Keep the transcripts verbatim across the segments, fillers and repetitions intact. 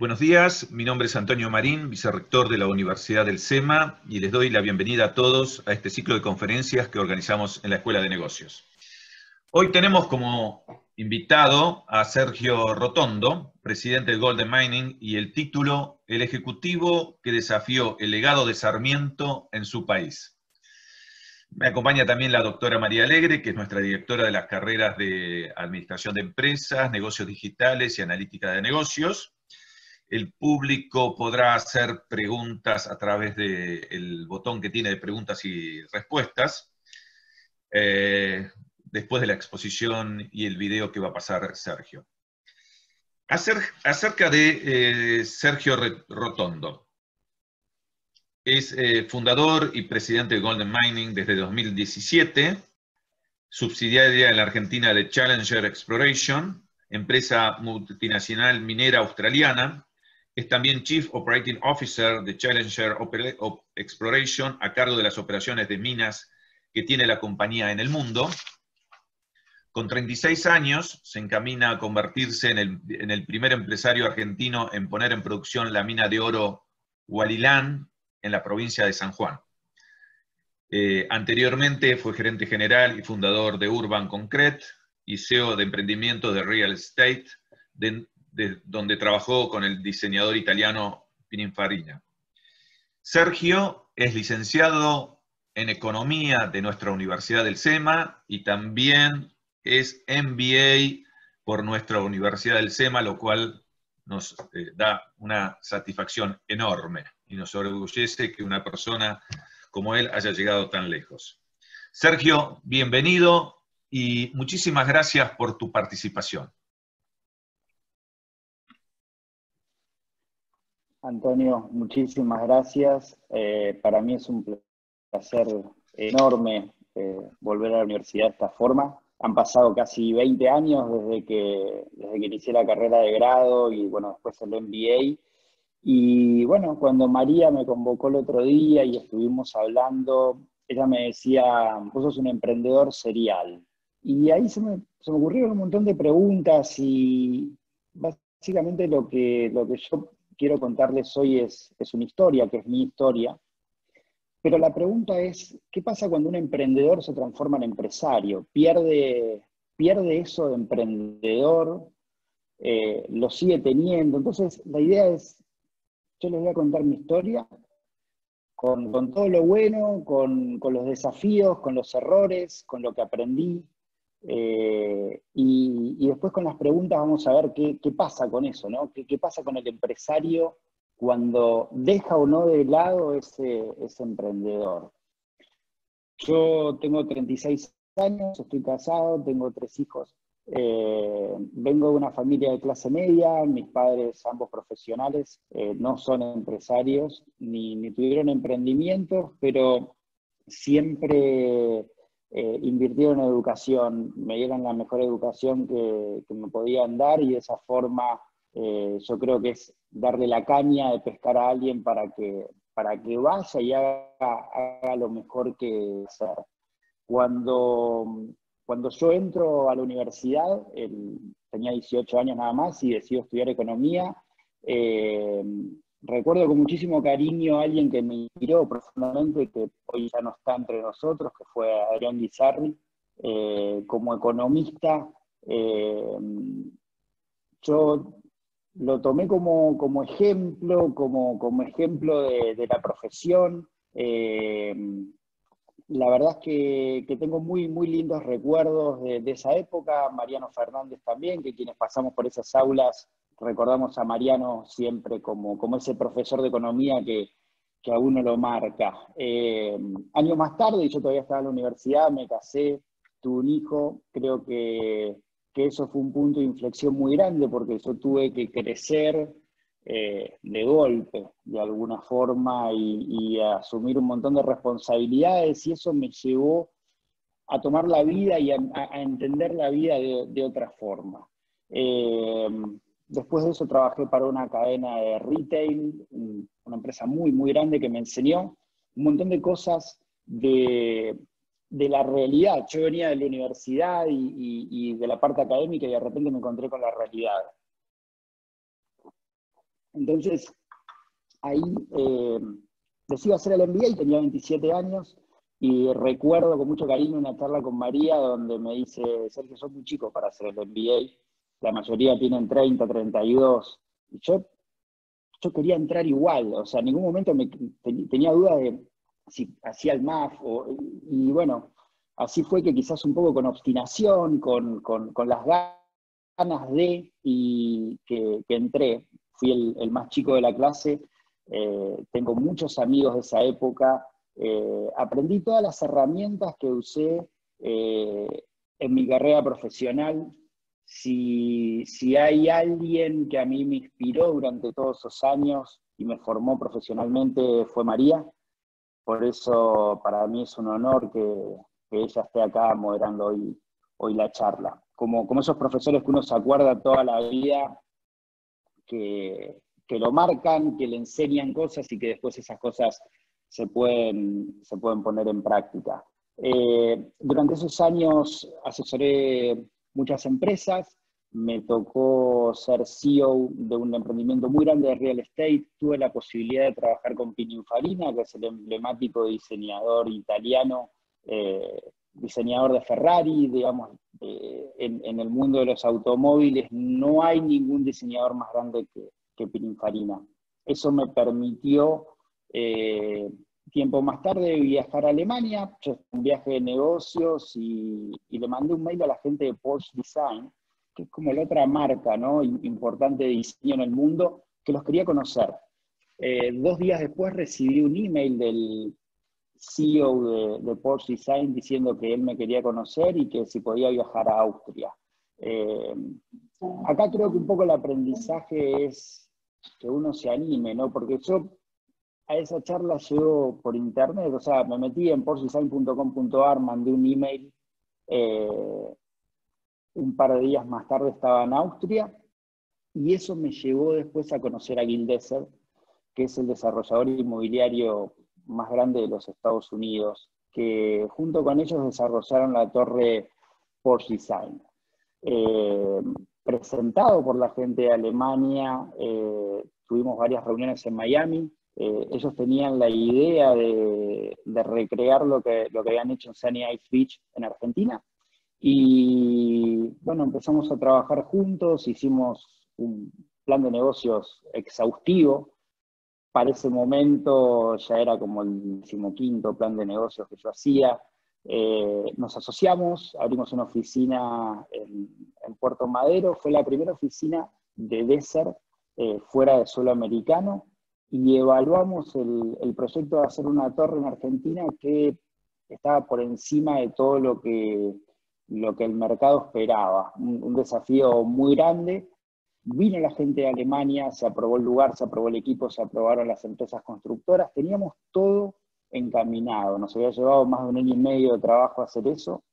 Buenos días, mi nombre es Antonio Marín, vicerrector de la Universidad del SEMA, y les doy la bienvenida a todos a este ciclo de conferencias que organizamos en la Escuela de Negocios. Hoy tenemos como invitado a Sergio Rotondo, presidente de Golden Mining, y el título El ejecutivo que desafió el legado de Sarmiento en su país. Me acompaña también la doctora María Alegre, que es nuestra directora de las carreras de Administración de Empresas, Negocios Digitales y Analítica de Negocios. El público podrá hacer preguntas a través del botón que tiene de preguntas y respuestas, eh, después de la exposición y el video que va a pasar Sergio. Acer, acerca de eh, Sergio Rotondo. Es eh, fundador y presidente de Golden Mining desde dos mil diecisiete, subsidiaria en la Argentina de Challenger Exploration, empresa multinacional minera australiana. Es también Chief Operating Officer de Challenger Exploration, a cargo de las operaciones de minas que tiene la compañía en el mundo. Con treinta y seis años, se encamina a convertirse en el, en el primer empresario argentino en poner en producción la mina de oro Hualilán, en la provincia de San Juan. Eh, anteriormente fue gerente general y fundador de Urban Concrete y C E O de emprendimiento de Real Estate, de, de, donde trabajó con el diseñador italiano Pininfarina. Sergio es licenciado en Economía de nuestra Universidad del SEMA y también es M B A por nuestra Universidad del SEMA, lo cual nos eh, da una satisfacción enorme y nos orgullece que una persona como él haya llegado tan lejos. Sergio, bienvenido y muchísimas gracias por tu participación. Antonio, muchísimas gracias. Eh, para mí es un placer enorme eh, volver a la universidad de esta forma. Han pasado casi veinte años desde que, desde que inicié la carrera de grado y bueno, después el M B A. Y bueno, cuando María me convocó el otro día y estuvimos hablando, ella me decía, vos sos un emprendedor serial. Y ahí se me, se me ocurrieron un montón de preguntas y básicamente lo que, lo que yo quiero contarles hoy es, es una historia, que es mi historia. Pero la pregunta es, ¿qué pasa cuando un emprendedor se transforma en empresario? ¿Pierde, pierde eso de emprendedor? Eh, ¿Lo sigue teniendo? Entonces, la idea es, yo les voy a contar mi historia, con, con todo lo bueno, con, con los desafíos, con los errores, con lo que aprendí. Eh, y, y después con las preguntas vamos a ver qué, qué pasa con eso, ¿no? ¿Qué, qué pasa con el empresario cuando deja o no de lado ese, ese emprendedor? Yo tengo treinta y seis años, estoy casado, tengo tres hijos. Eh, vengo de una familia de clase media, mis padres, ambos profesionales, eh, no son empresarios, ni, ni tuvieron emprendimientos, pero siempre eh, invirtieron en educación, me dieron la mejor educación que, que me podían dar y de esa forma eh, yo creo que es darle la caña de pescar a alguien para que, para que vaya y haga, haga lo mejor que hacer. Cuando, cuando yo entro a la universidad, el, tenía dieciocho años nada más y decido estudiar economía, eh, recuerdo con muchísimo cariño a alguien que me inspiró profundamente, que hoy ya no está entre nosotros, que fue Adrián Guisarri, eh, como economista. Eh, yo lo tomé como, como ejemplo, como, como ejemplo de, de la profesión. Eh, La verdad es que, que tengo muy, muy lindos recuerdos de, de esa época, Mariano Fernández también, que quienes pasamos por esas aulas recordamos a Mariano siempre como, como ese profesor de economía que, que a uno lo marca. Eh, años más tarde, y yo todavía estaba en la universidad, me casé, tuve un hijo, creo que, que eso fue un punto de inflexión muy grande porque yo tuve que crecer Eh, de golpe, de alguna forma, y, y a asumir un montón de responsabilidades, y eso me llevó a tomar la vida y a, a entender la vida de, de otra forma. Eh, después de eso trabajé para una cadena de retail, una empresa muy, muy grande que me enseñó un montón de cosas de, de la realidad. Yo venía de la universidad y, y, y de la parte académica y de repente me encontré con la realidad. Entonces, ahí eh, decido hacer el M B A y tenía veintisiete años, y recuerdo con mucho cariño una charla con María donde me dice: Sergio, sos muy chico para hacer el M B A, la mayoría tienen treinta, treinta y dos, y yo, yo quería entrar igual, o sea, en ningún momento me, tenía duda de si hacía el M A F, o, y, y bueno, así fue que quizás un poco con obstinación, con, con, con las ganas de, y que, que entré. Fui el, el más chico de la clase, eh, tengo muchos amigos de esa época, eh, aprendí todas las herramientas que usé eh, en mi carrera profesional. Si, si hay alguien que a mí me inspiró durante todos esos años y me formó profesionalmente, fue María. Por eso para mí es un honor que, que ella esté acá moderando hoy, hoy la charla. Como, como esos profesores que uno se acuerda toda la vida, que, que lo marcan, que le enseñan cosas y que después esas cosas se pueden, se pueden poner en práctica. Eh, durante esos años asesoré muchas empresas, me tocó ser C E O de un emprendimiento muy grande de real estate, tuve la posibilidad de trabajar con Pininfarina, que es el emblemático diseñador italiano, eh, diseñador de Ferrari, digamos, eh, en, en el mundo de los automóviles no hay ningún diseñador más grande que, que Pininfarina. Eso me permitió, eh, tiempo más tarde, viajar a Alemania, yo un viaje de negocios, y, y le mandé un mail a la gente de Porsche Design, que es como la otra marca, ¿no?, importante de diseño en el mundo, que los quería conocer. Eh, dos días después recibí un email del C E O de, de Porsche Design diciendo que él me quería conocer y que si podía viajar a Austria. Eh, acá creo que un poco el aprendizaje es que uno se anime, ¿no? Porque yo a esa charla llego por internet, o sea, me metí en porsche design punto com punto a r, mandé un email, eh, un par de días más tarde estaba en Austria, y eso me llevó después a conocer a Gildesser, que es el desarrollador inmobiliario más grande de los Estados Unidos, que junto con ellos desarrollaron la torre Porsche Design. Eh, presentado por la gente de Alemania, eh, tuvimos varias reuniones en Miami. Eh, ellos tenían la idea de, de recrear lo que, lo que habían hecho en Sunny Isles Beach en Argentina. Y bueno, empezamos a trabajar juntos, hicimos un plan de negocios exhaustivo. Para ese momento ya era como el decimoquinto plan de negocios que yo hacía. Eh, nos asociamos, abrimos una oficina en, en Puerto Madero, fue la primera oficina de Desser eh, fuera de suelo americano, y evaluamos el, el proyecto de hacer una torre en Argentina que estaba por encima de todo lo que, lo que el mercado esperaba. Un, un desafío muy grande. Vino la gente de Alemania, se aprobó el lugar, se aprobó el equipo, se aprobaron las empresas constructoras, teníamos todo encaminado, nos había llevado más de un año y medio de trabajo hacer eso,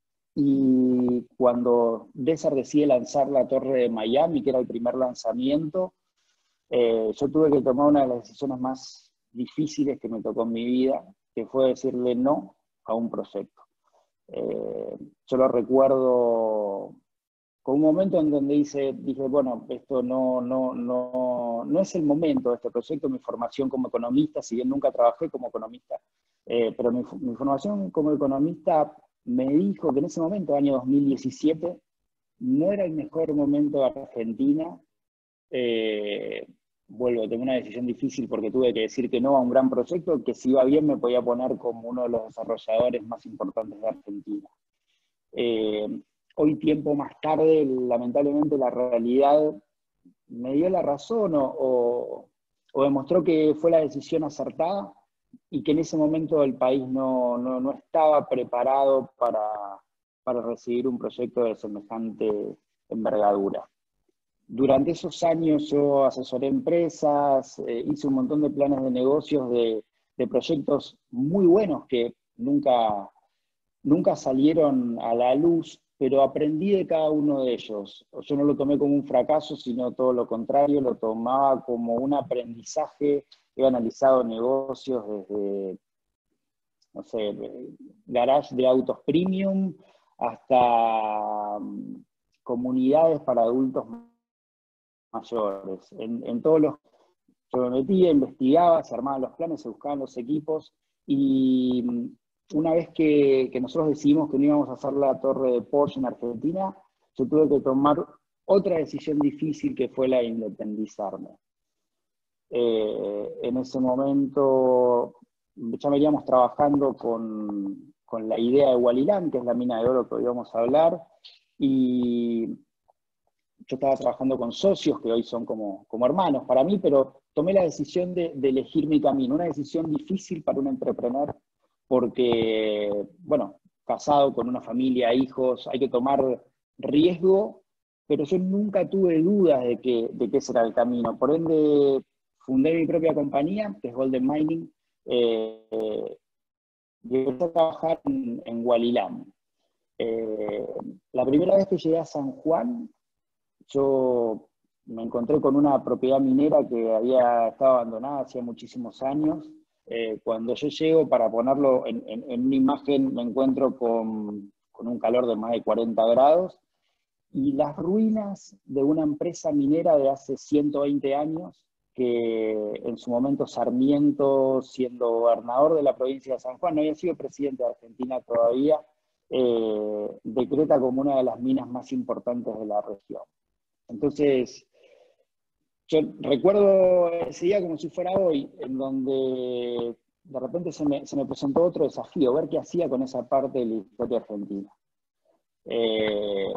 y cuando Desser decide lanzar la torre de Miami, que era el primer lanzamiento, eh, yo tuve que tomar una de las decisiones más difíciles que me tocó en mi vida, que fue decirle no a un proyecto. Eh, yo lo recuerdo con un momento en donde dice, dije, bueno, esto no, no, no, no es el momento de este proyecto. Mi formación como economista, si bien nunca trabajé como economista, eh, pero mi, mi formación como economista me dijo que en ese momento, año dos mil diecisiete, no era el mejor momento de Argentina. Eh, vuelvo, tengo una decisión difícil porque tuve que decir que no a un gran proyecto que, si iba bien, me podía poner como uno de los desarrolladores más importantes de Argentina. Eh, Hoy, tiempo más tarde, lamentablemente la realidad me dio la razón, o, o, o demostró que fue la decisión acertada, y que en ese momento el país no, no, no estaba preparado para, para recibir un proyecto de semejante envergadura. Durante esos años yo asesoré empresas, eh, hice un montón de planes de negocios de, de proyectos muy buenos que nunca, nunca salieron a la luz, pero aprendí de cada uno de ellos. Yo no lo tomé como un fracaso, sino todo lo contrario, lo tomaba como un aprendizaje. He analizado negocios desde, no sé, garage de autos premium hasta um, comunidades para adultos mayores. En, en todos los... Yo me metía, investigaba, se armaban los planes, se buscaban los equipos, y una vez que, que nosotros decidimos que no íbamos a hacer la torre de Porsche en Argentina, yo tuve que tomar otra decisión difícil, que fue la de independizarme. Eh, en ese momento ya veníamos trabajando con, con la idea de Hualilán, que es la mina de oro que hoy vamos a hablar, y yo estaba trabajando con socios que hoy son como, como hermanos para mí, pero tomé la decisión de, de elegir mi camino, una decisión difícil para un entrepreneur, porque, bueno, casado con una familia, hijos, hay que tomar riesgo, pero yo nunca tuve dudas de que, de que ese era el camino. Por ende, fundé mi propia compañía, que es Golden Mining, eh, y empecé a trabajar en, en Hualilán. Eh, la primera vez que llegué a San Juan, yo me encontré con una propiedad minera que había estado abandonada hacía muchísimos años. Eh, cuando yo llego, para ponerlo en, en, en una imagen, me encuentro con, con un calor de más de cuarenta grados, y las ruinas de una empresa minera de hace ciento veinte años, que en su momento Sarmiento, siendo gobernador de la provincia de San Juan, no había sido presidente de Argentina todavía, eh, decreta como una de las minas más importantes de la región. Entonces, yo recuerdo ese día como si fuera hoy, en donde de repente se me, se me presentó otro desafío, ver qué hacía con esa parte de la historia argentina. Eh,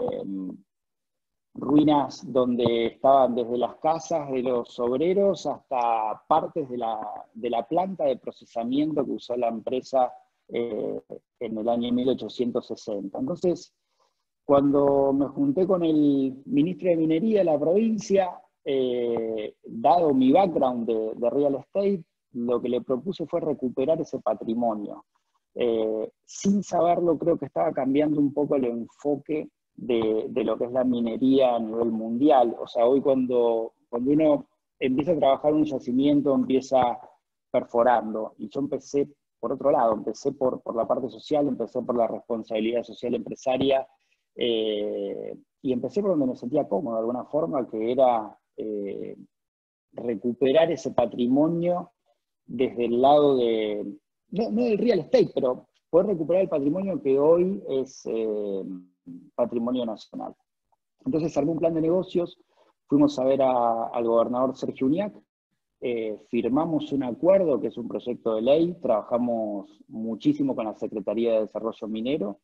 ruinas donde estaban desde las casas de los obreros hasta partes de la, de la planta de procesamiento que usó la empresa eh, en el año mil ochocientos sesenta. Entonces, cuando me junté con el ministro de Minería de la provincia, eh, dado mi background de, de real estate, lo que le propuse fue recuperar ese patrimonio. Eh, sin saberlo, creo que estaba cambiando un poco el enfoque de, de lo que es la minería a nivel mundial. O sea, hoy cuando, cuando uno empieza a trabajar en un yacimiento, empieza perforando, y yo empecé por otro lado, empecé por, por la parte social, empecé por la responsabilidad social empresaria, eh, y empecé por donde me sentía cómodo, de alguna forma, que era eh, recuperar ese patrimonio desde el lado de, no, no del real estate, pero poder recuperar el patrimonio que hoy es eh, patrimonio nacional. Entonces armé un plan de negocios, fuimos a ver a, al gobernador Sergio Uñac, eh, firmamos un acuerdo que es un proyecto de ley, trabajamos muchísimo con la Secretaría de Desarrollo Minero,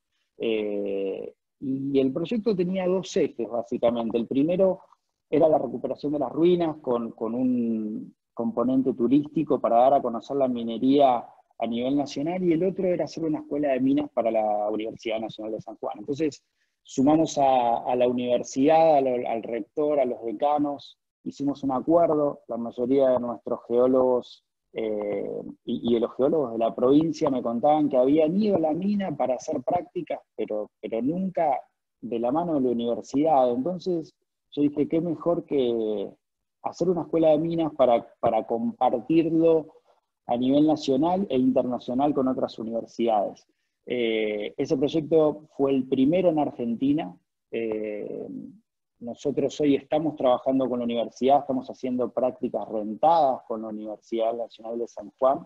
eh, y el proyecto tenía dos ejes básicamente. El primero era la recuperación de las ruinas con, con un componente turístico para dar a conocer la minería a nivel nacional, y el otro era hacer una escuela de minas para la Universidad Nacional de San Juan. Entonces sumamos a, a la universidad, al, al rector, a los decanos, hicimos un acuerdo. La mayoría de nuestros geólogos eh, y, y de los geólogos de la provincia me contaban que habían ido a la mina para hacer prácticas, pero, pero nunca de la mano de la universidad. Entonces yo dije, qué mejor que hacer una escuela de minas para, para compartirlo a nivel nacional e internacional con otras universidades. Eh, ese proyecto fue el primero en Argentina. Eh, nosotros hoy estamos trabajando con la universidad, estamos haciendo prácticas rentadas con la Universidad Nacional de San Juan.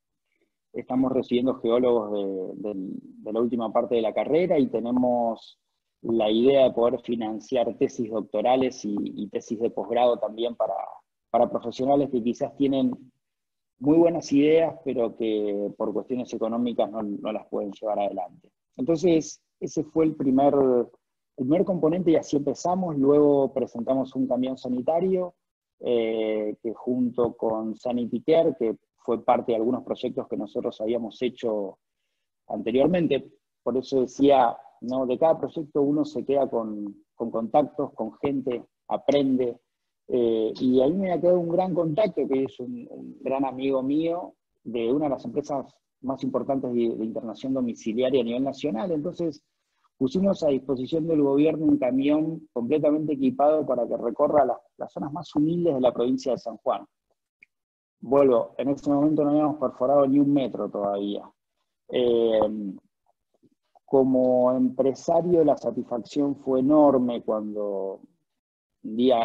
Estamos recibiendo geólogos de, de, de la última parte de la carrera, y tenemos la idea de poder financiar tesis doctorales y, y tesis de posgrado también para, para profesionales que quizás tienen muy buenas ideas, pero que por cuestiones económicas no, no las pueden llevar adelante. Entonces, ese fue el primer, el primer componente, y así empezamos. Luego presentamos un camión sanitario, eh, que junto con Sanity Care, que fue parte de algunos proyectos que nosotros habíamos hecho anteriormente. Por eso decía, ¿no? De cada proyecto uno se queda con, con contactos, con gente, aprende. Eh, y ahí me ha quedado un gran contacto, que es un, un gran amigo mío de una de las empresas más importantes de, de internación domiciliaria a nivel nacional. Entonces pusimos a disposición del gobierno un camión completamente equipado para que recorra las, las zonas más humildes de la provincia de San Juan. Vuelvo, en ese momento no habíamos perforado ni un metro todavía. Eh, como empresario la satisfacción fue enorme cuando un día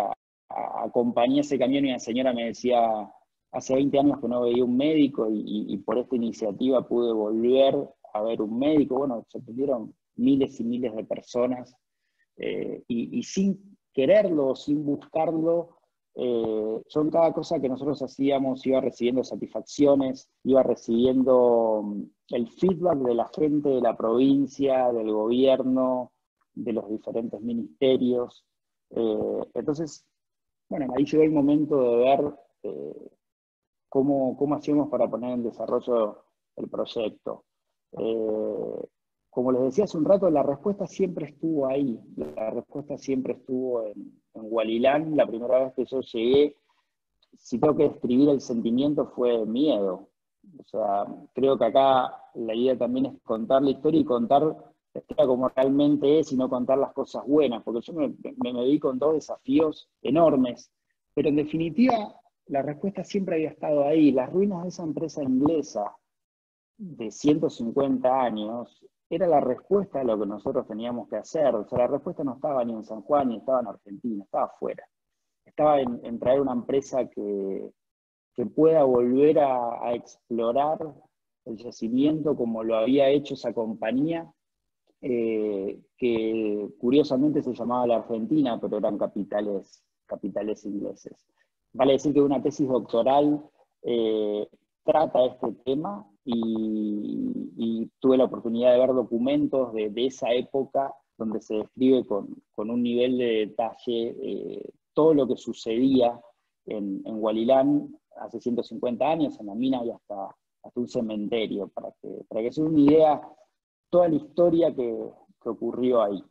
a, acompañé ese camión y una señora me decía, hace veinte años que no veía un médico y, y, y por esta iniciativa pude volver a ver un médico. Bueno, se atendieron miles y miles de personas eh, y, y sin quererlo, sin buscarlo, eh, yo en cada cosa que nosotros hacíamos iba recibiendo satisfacciones, iba recibiendo el feedback de la gente de la provincia, del gobierno, de los diferentes ministerios. Eh, entonces, bueno, ahí llegó el momento de ver eh, cómo, cómo hacíamos para poner en desarrollo el proyecto. Eh, como les decía hace un rato, la respuesta siempre estuvo ahí, la respuesta siempre estuvo en, en Hualilán. La primera vez que yo llegué, si tengo que describir el sentimiento, fue miedo. O sea, creo que acá la idea también es contar la historia y contar la historia como realmente es y no contar las cosas buenas, porque yo me, me, me vi con dos desafíos enormes, pero en definitiva la respuesta siempre había estado ahí. Las ruinas de esa empresa inglesa de ciento cincuenta años era la respuesta a lo que nosotros teníamos que hacer. O sea, la respuesta no estaba ni en San Juan ni estaba en Argentina, estaba afuera. Estaba en, en traer una empresa que, que pueda volver a, a explorar el yacimiento como lo había hecho esa compañía, eh, que curiosamente se llamaba la Argentina, pero eran capitales, capitales ingleses. Vale decir que una tesis doctoral eh, trata este tema y, y tuve la oportunidad de ver documentos de, de esa época donde se describe con, con un nivel de detalle eh, todo lo que sucedía en, en Hualilán hace ciento cincuenta años. En la mina había hasta, hasta un cementerio, para que, para que se den una idea toda la historia que, que ocurrió ahí.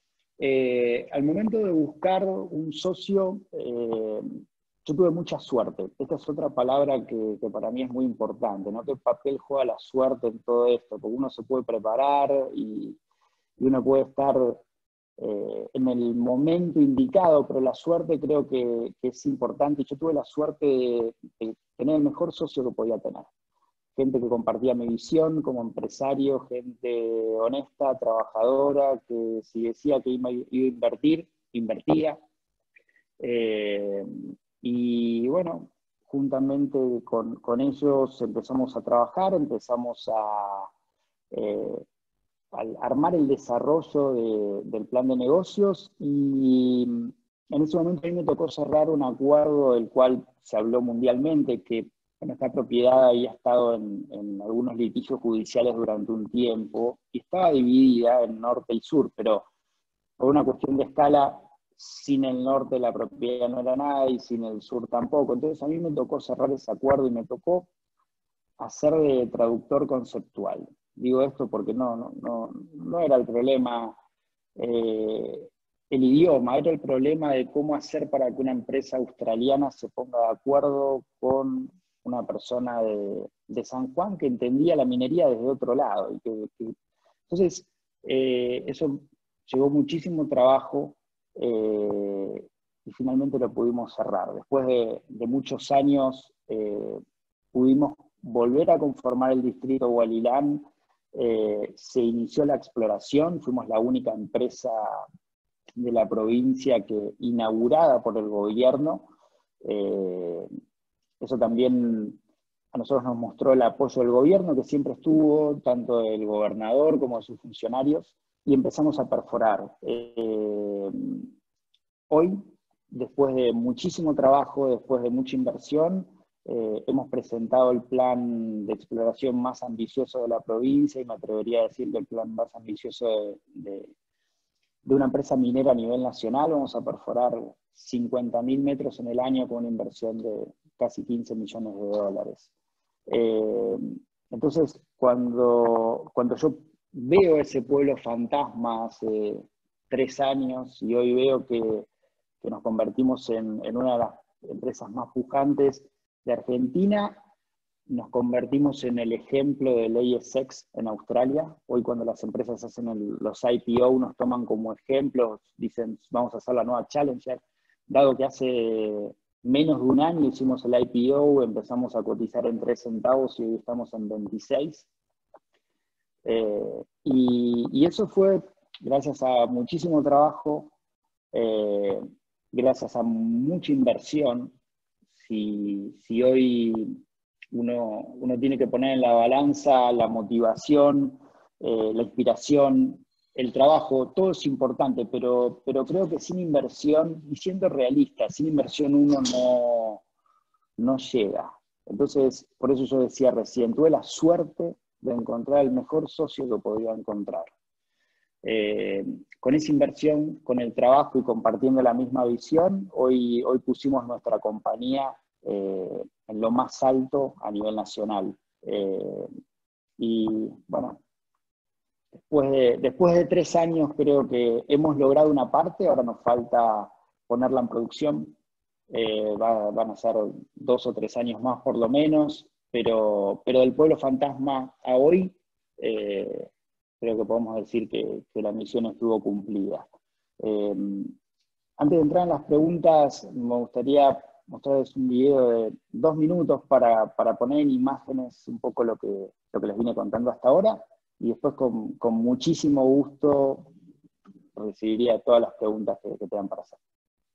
Eh, al momento de buscar un socio, eh, yo tuve mucha suerte. Esta es otra palabra que, que para mí es muy importante, ¿no? ¿Qué papel juega la suerte en todo esto? Porque uno se puede preparar y, y uno puede estar eh, en el momento indicado, pero la suerte creo que, que es importante. Y yo tuve la suerte de, de tener el mejor socio que podía tener. Gente que compartía mi visión como empresario, gente honesta, trabajadora, que si decía que iba, iba a invertir, invertía. Eh, y bueno, juntamente con, con ellos empezamos a trabajar, empezamos a, eh, a armar el desarrollo de, del plan de negocios, y en ese momento a mí me tocó cerrar un acuerdo del cual se habló mundialmente, que bueno, esta propiedad había estado en, en algunos litigios judiciales durante un tiempo y estaba dividida en norte y sur, pero por una cuestión de escala, sin el norte la propiedad no era nada y sin el sur tampoco. Entonces a mí me tocó cerrar ese acuerdo y me tocó hacer de traductor conceptual. Digo esto porque no, no, no, no era el problema eh, el idioma, era el problema de cómo hacer para que una empresa australiana se ponga de acuerdo con una persona de, de San Juan que entendía la minería desde otro lado. Y que, que, entonces, eh, eso llevó muchísimo trabajo eh, y finalmente lo pudimos cerrar. Después de, de muchos años eh, pudimos volver a conformar el distrito Hualilán. Eh, se inició la exploración, fuimos la única empresa de la provincia que, inaugurada por el gobierno. Eh, eso también a nosotros nos mostró el apoyo del gobierno, que siempre estuvo, tanto del gobernador como de sus funcionarios, y empezamos a perforar. Eh, hoy, después de muchísimo trabajo, después de mucha inversión, Eh, hemos presentado el plan de exploración más ambicioso de la provincia, y me atrevería a decir que el plan más ambicioso de, de, de una empresa minera a nivel nacional. Vamos a perforar cincuenta mil metros en el año con una inversión de casi quince millones de dólares. Eh, entonces, cuando, cuando yo veo ese pueblo fantasma hace tres años y hoy veo que, que nos convertimos en, en una de las empresas más pujantes de Argentina, nos convertimos en el ejemplo del A S X en Australia. Hoy cuando las empresas hacen el, los I P O nos toman como ejemplo, dicen vamos a hacer la nueva Challenger, dado que hace menos de un año hicimos el I P O, empezamos a cotizar en tres centavos y hoy estamos en veintiséis. Eh, y, y eso fue gracias a muchísimo trabajo, eh, gracias a mucha inversión, si, si hoy uno, uno tiene que poner en la balanza la motivación, eh, la inspiración, el trabajo, todo es importante, pero, pero creo que sin inversión, y siendo realista, sin inversión uno no, no llega. Entonces, por eso yo decía recién, tuve la suerte de encontrar el mejor socio que podía encontrar. Eh, con esa inversión, con el trabajo y compartiendo la misma visión, hoy, hoy pusimos nuestra compañía eh, en lo más alto a nivel nacional. Eh, y bueno, después de, después de tres años creo que hemos logrado una parte, ahora nos falta ponerla en producción. Eh, va, van a ser dos o tres años más por lo menos, pero, pero del Pueblo Fantasma a hoy, eh, creo que podemos decir que, que la misión estuvo cumplida. Eh, antes de entrar en las preguntas, me gustaría mostrarles un video de dos minutos para, para poner en imágenes un poco lo que, lo que les vine contando hasta ahora, y después con, con muchísimo gusto recibiría todas las preguntas que, que tengan para hacer.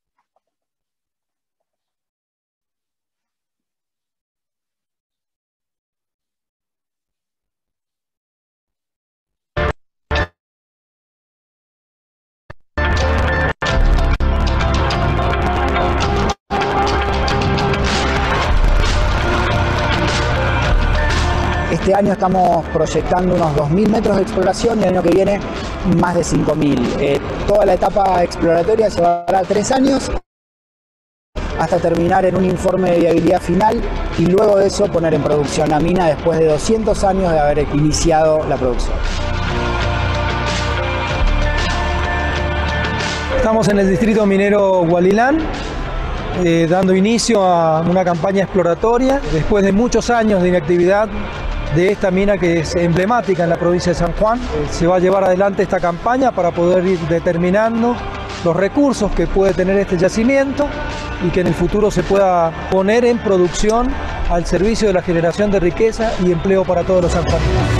Este año estamos proyectando unos dos mil metros de exploración y el año que viene más de cinco mil. Eh, toda la etapa exploratoria llevará tres años hasta terminar en un informe de viabilidad final y luego de eso poner en producción la mina después de doscientos años de haber iniciado la producción. Estamos en el distrito minero Hualilán, eh, dando inicio a una campaña exploratoria después de muchos años de inactividad de esta mina que es emblemática en la provincia de San Juan. Se va a llevar adelante esta campaña para poder ir determinando los recursos que puede tener este yacimiento y que en el futuro se pueda poner en producción al servicio de la generación de riqueza y empleo para todos los sanjuaninos.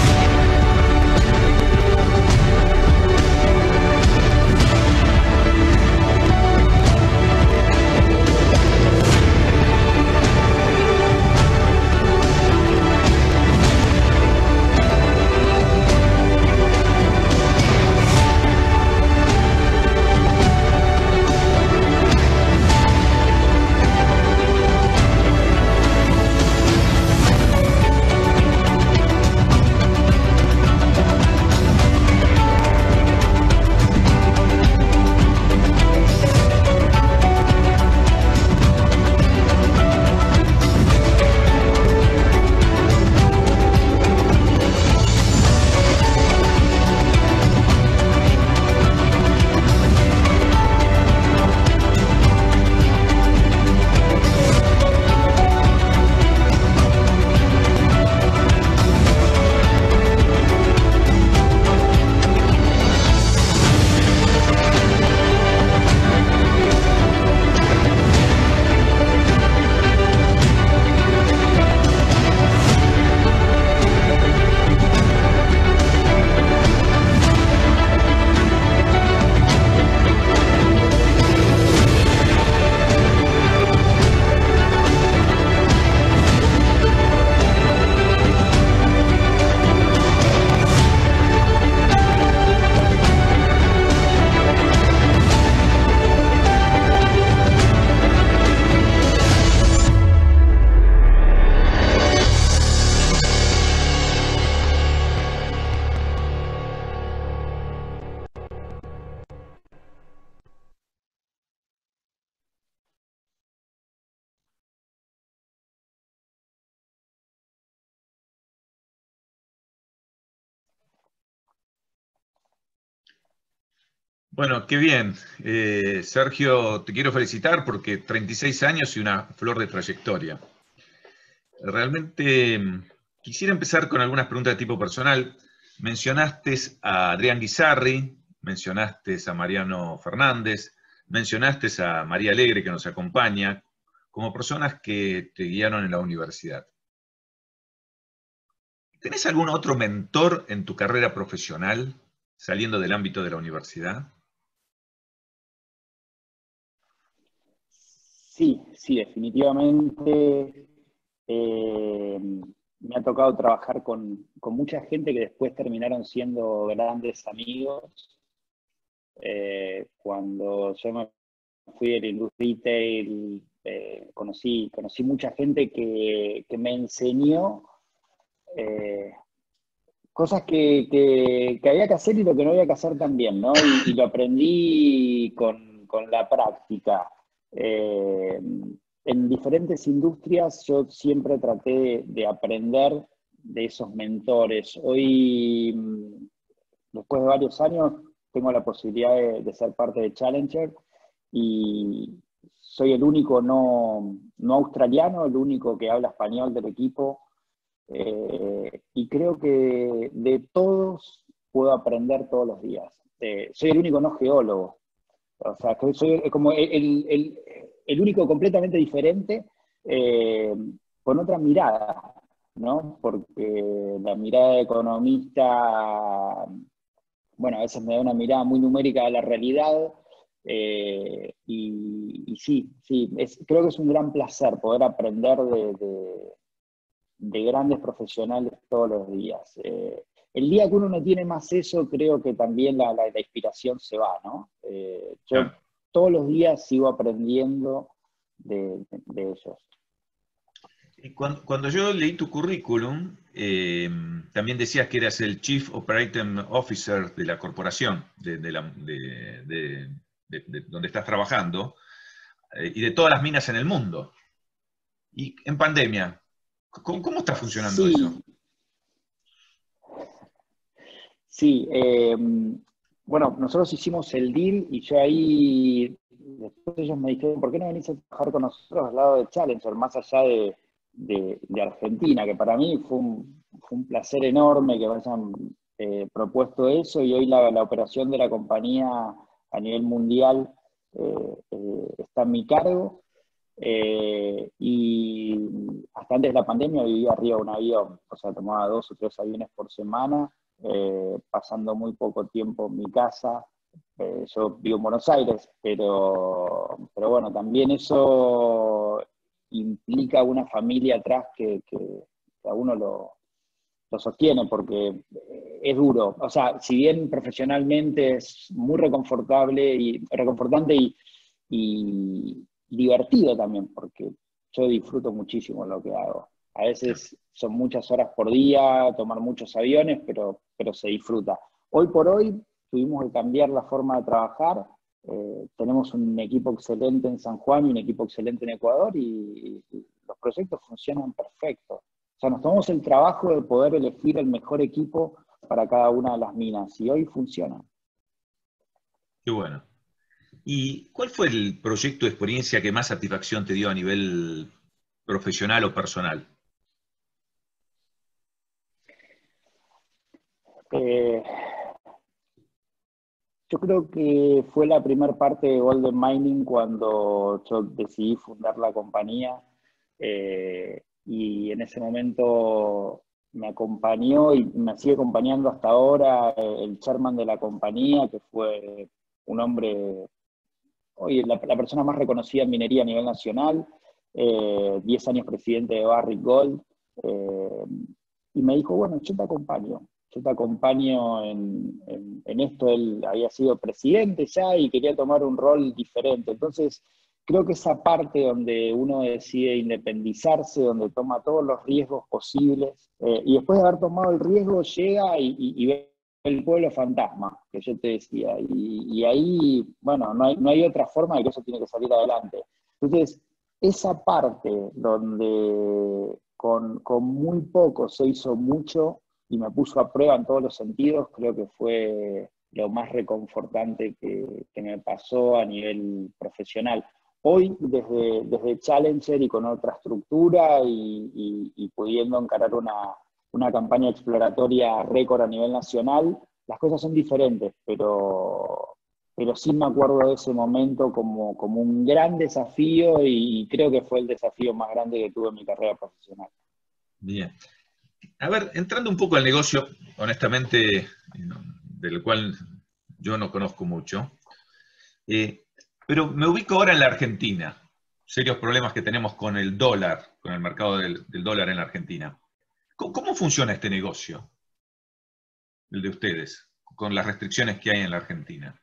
Bueno, qué bien. Eh, Sergio, te quiero felicitar porque treinta y seis años y una flor de trayectoria. Realmente quisiera empezar con algunas preguntas de tipo personal. Mencionaste a Adrián Guizarri, mencionaste a Mariano Fernández, mencionaste a María Alegre que nos acompaña, como personas que te guiaron en la universidad. ¿Tenés algún otro mentor en tu carrera profesional, saliendo del ámbito de la universidad? Sí, sí, definitivamente. Eh, me ha tocado trabajar con, con mucha gente que después terminaron siendo grandes amigos. Eh, cuando yo me fui del industria retail, eh, conocí, conocí mucha gente que, que me enseñó eh, cosas que, que, que había que hacer y lo que no había que hacer también, ¿no? Y, y lo aprendí con, con la práctica. Eh, en diferentes industrias yo siempre traté de, de aprender de esos mentores. Hoy, después de varios años, tengo la posibilidad de, de ser parte de Challenger y soy el único no, no australiano, el único que habla español del equipo. Eh, y creo que de todos puedo aprender todos los días. Eh, soy el único no geólogo. O sea, que soy como el, el, el único completamente diferente, eh, con otra mirada, ¿no? Porque la mirada de economista, bueno, a veces me da una mirada muy numérica de la realidad, eh, y, y sí, sí, es, creo que es un gran placer poder aprender de, de, de grandes profesionales todos los días. Eh, el día que uno no tiene más eso, creo que también la, la, la inspiración se va, ¿no? Eh, yo Claro. todos los días sigo aprendiendo de, de, de ellos. Y cuando, cuando yo leí tu currículum, eh, también decías que eras el Chief Operating Officer de la corporación, de, de, la, de, de, de, de donde estás trabajando, eh, y de todas las minas en el mundo. Y en pandemia, ¿cómo, cómo está funcionando Sí, eso? sí. Eh, bueno, nosotros hicimos el deal y yo ahí, después ellos me dijeron, ¿por qué no venís a trabajar con nosotros al lado de Challenger, más allá de, de, de Argentina? Que para mí fue un, fue un placer enorme que me hayan eh, propuesto eso, y hoy la, la operación de la compañía a nivel mundial eh, eh, está en mi cargo. Eh, y hasta antes de la pandemia vivía arriba de un avión, o sea, tomaba dos o tres aviones por semana, eh, pasando muy poco tiempo en mi casa. Eh, yo vivo en Buenos Aires, pero, pero bueno, también eso implica una familia atrás que, que, que a uno lo, lo sostiene, porque es duro. O sea, si bien profesionalmente es muy reconfortable y reconfortante y, y divertido también, porque yo disfruto muchísimo lo que hago. A veces son muchas horas por día, tomar muchos aviones, pero, pero se disfruta. Hoy por hoy tuvimos que cambiar la forma de trabajar. Eh, tenemos un equipo excelente en San Juan y un equipo excelente en Ecuador, y, y los proyectos funcionan perfecto. O sea, nos tomamos el trabajo de poder elegir el mejor equipo para cada una de las minas, y hoy funciona. Qué bueno. ¿Y cuál fue el proyecto de experiencia que más satisfacción te dio a nivel profesional o personal? Eh, yo creo que fue la primera parte de Golden Mining cuando yo decidí fundar la compañía, eh, y en ese momento me acompañó y me sigue acompañando hasta ahora el chairman de la compañía, que fue un hombre, hoy la, la persona más reconocida en minería a nivel nacional, eh, diez años presidente de Barrick Gold, eh, y me dijo, bueno, yo te acompaño, yo te acompaño en, en, en esto. Él había sido presidente ya y quería tomar un rol diferente. Entonces, creo que esa parte donde uno decide independizarse, donde toma todos los riesgos posibles, eh, y después de haber tomado el riesgo llega y, y, y ve el pueblo fantasma, que yo te decía, y, y ahí, bueno, no hay, no hay otra forma de que eso tiene que salir adelante. Entonces, esa parte donde con, con muy poco se hizo mucho y me puso a prueba en todos los sentidos, creo que fue lo más reconfortante que, que me pasó a nivel profesional. Hoy, desde, desde Challenger y con otra estructura y, y, y pudiendo encarar una, una campaña exploratoria récord a nivel nacional, las cosas son diferentes, pero, pero sí me acuerdo de ese momento como, como un gran desafío, y creo que fue el desafío más grande que tuve en mi carrera profesional. Bien. A ver, entrando un poco al negocio, honestamente, del cual yo no conozco mucho, eh, pero me ubico ahora en la Argentina. serios problemas que tenemos con el dólar, con el mercado del, del dólar en la Argentina. ¿Cómo, ¿Cómo funciona este negocio, el de ustedes, con las restricciones que hay en la Argentina?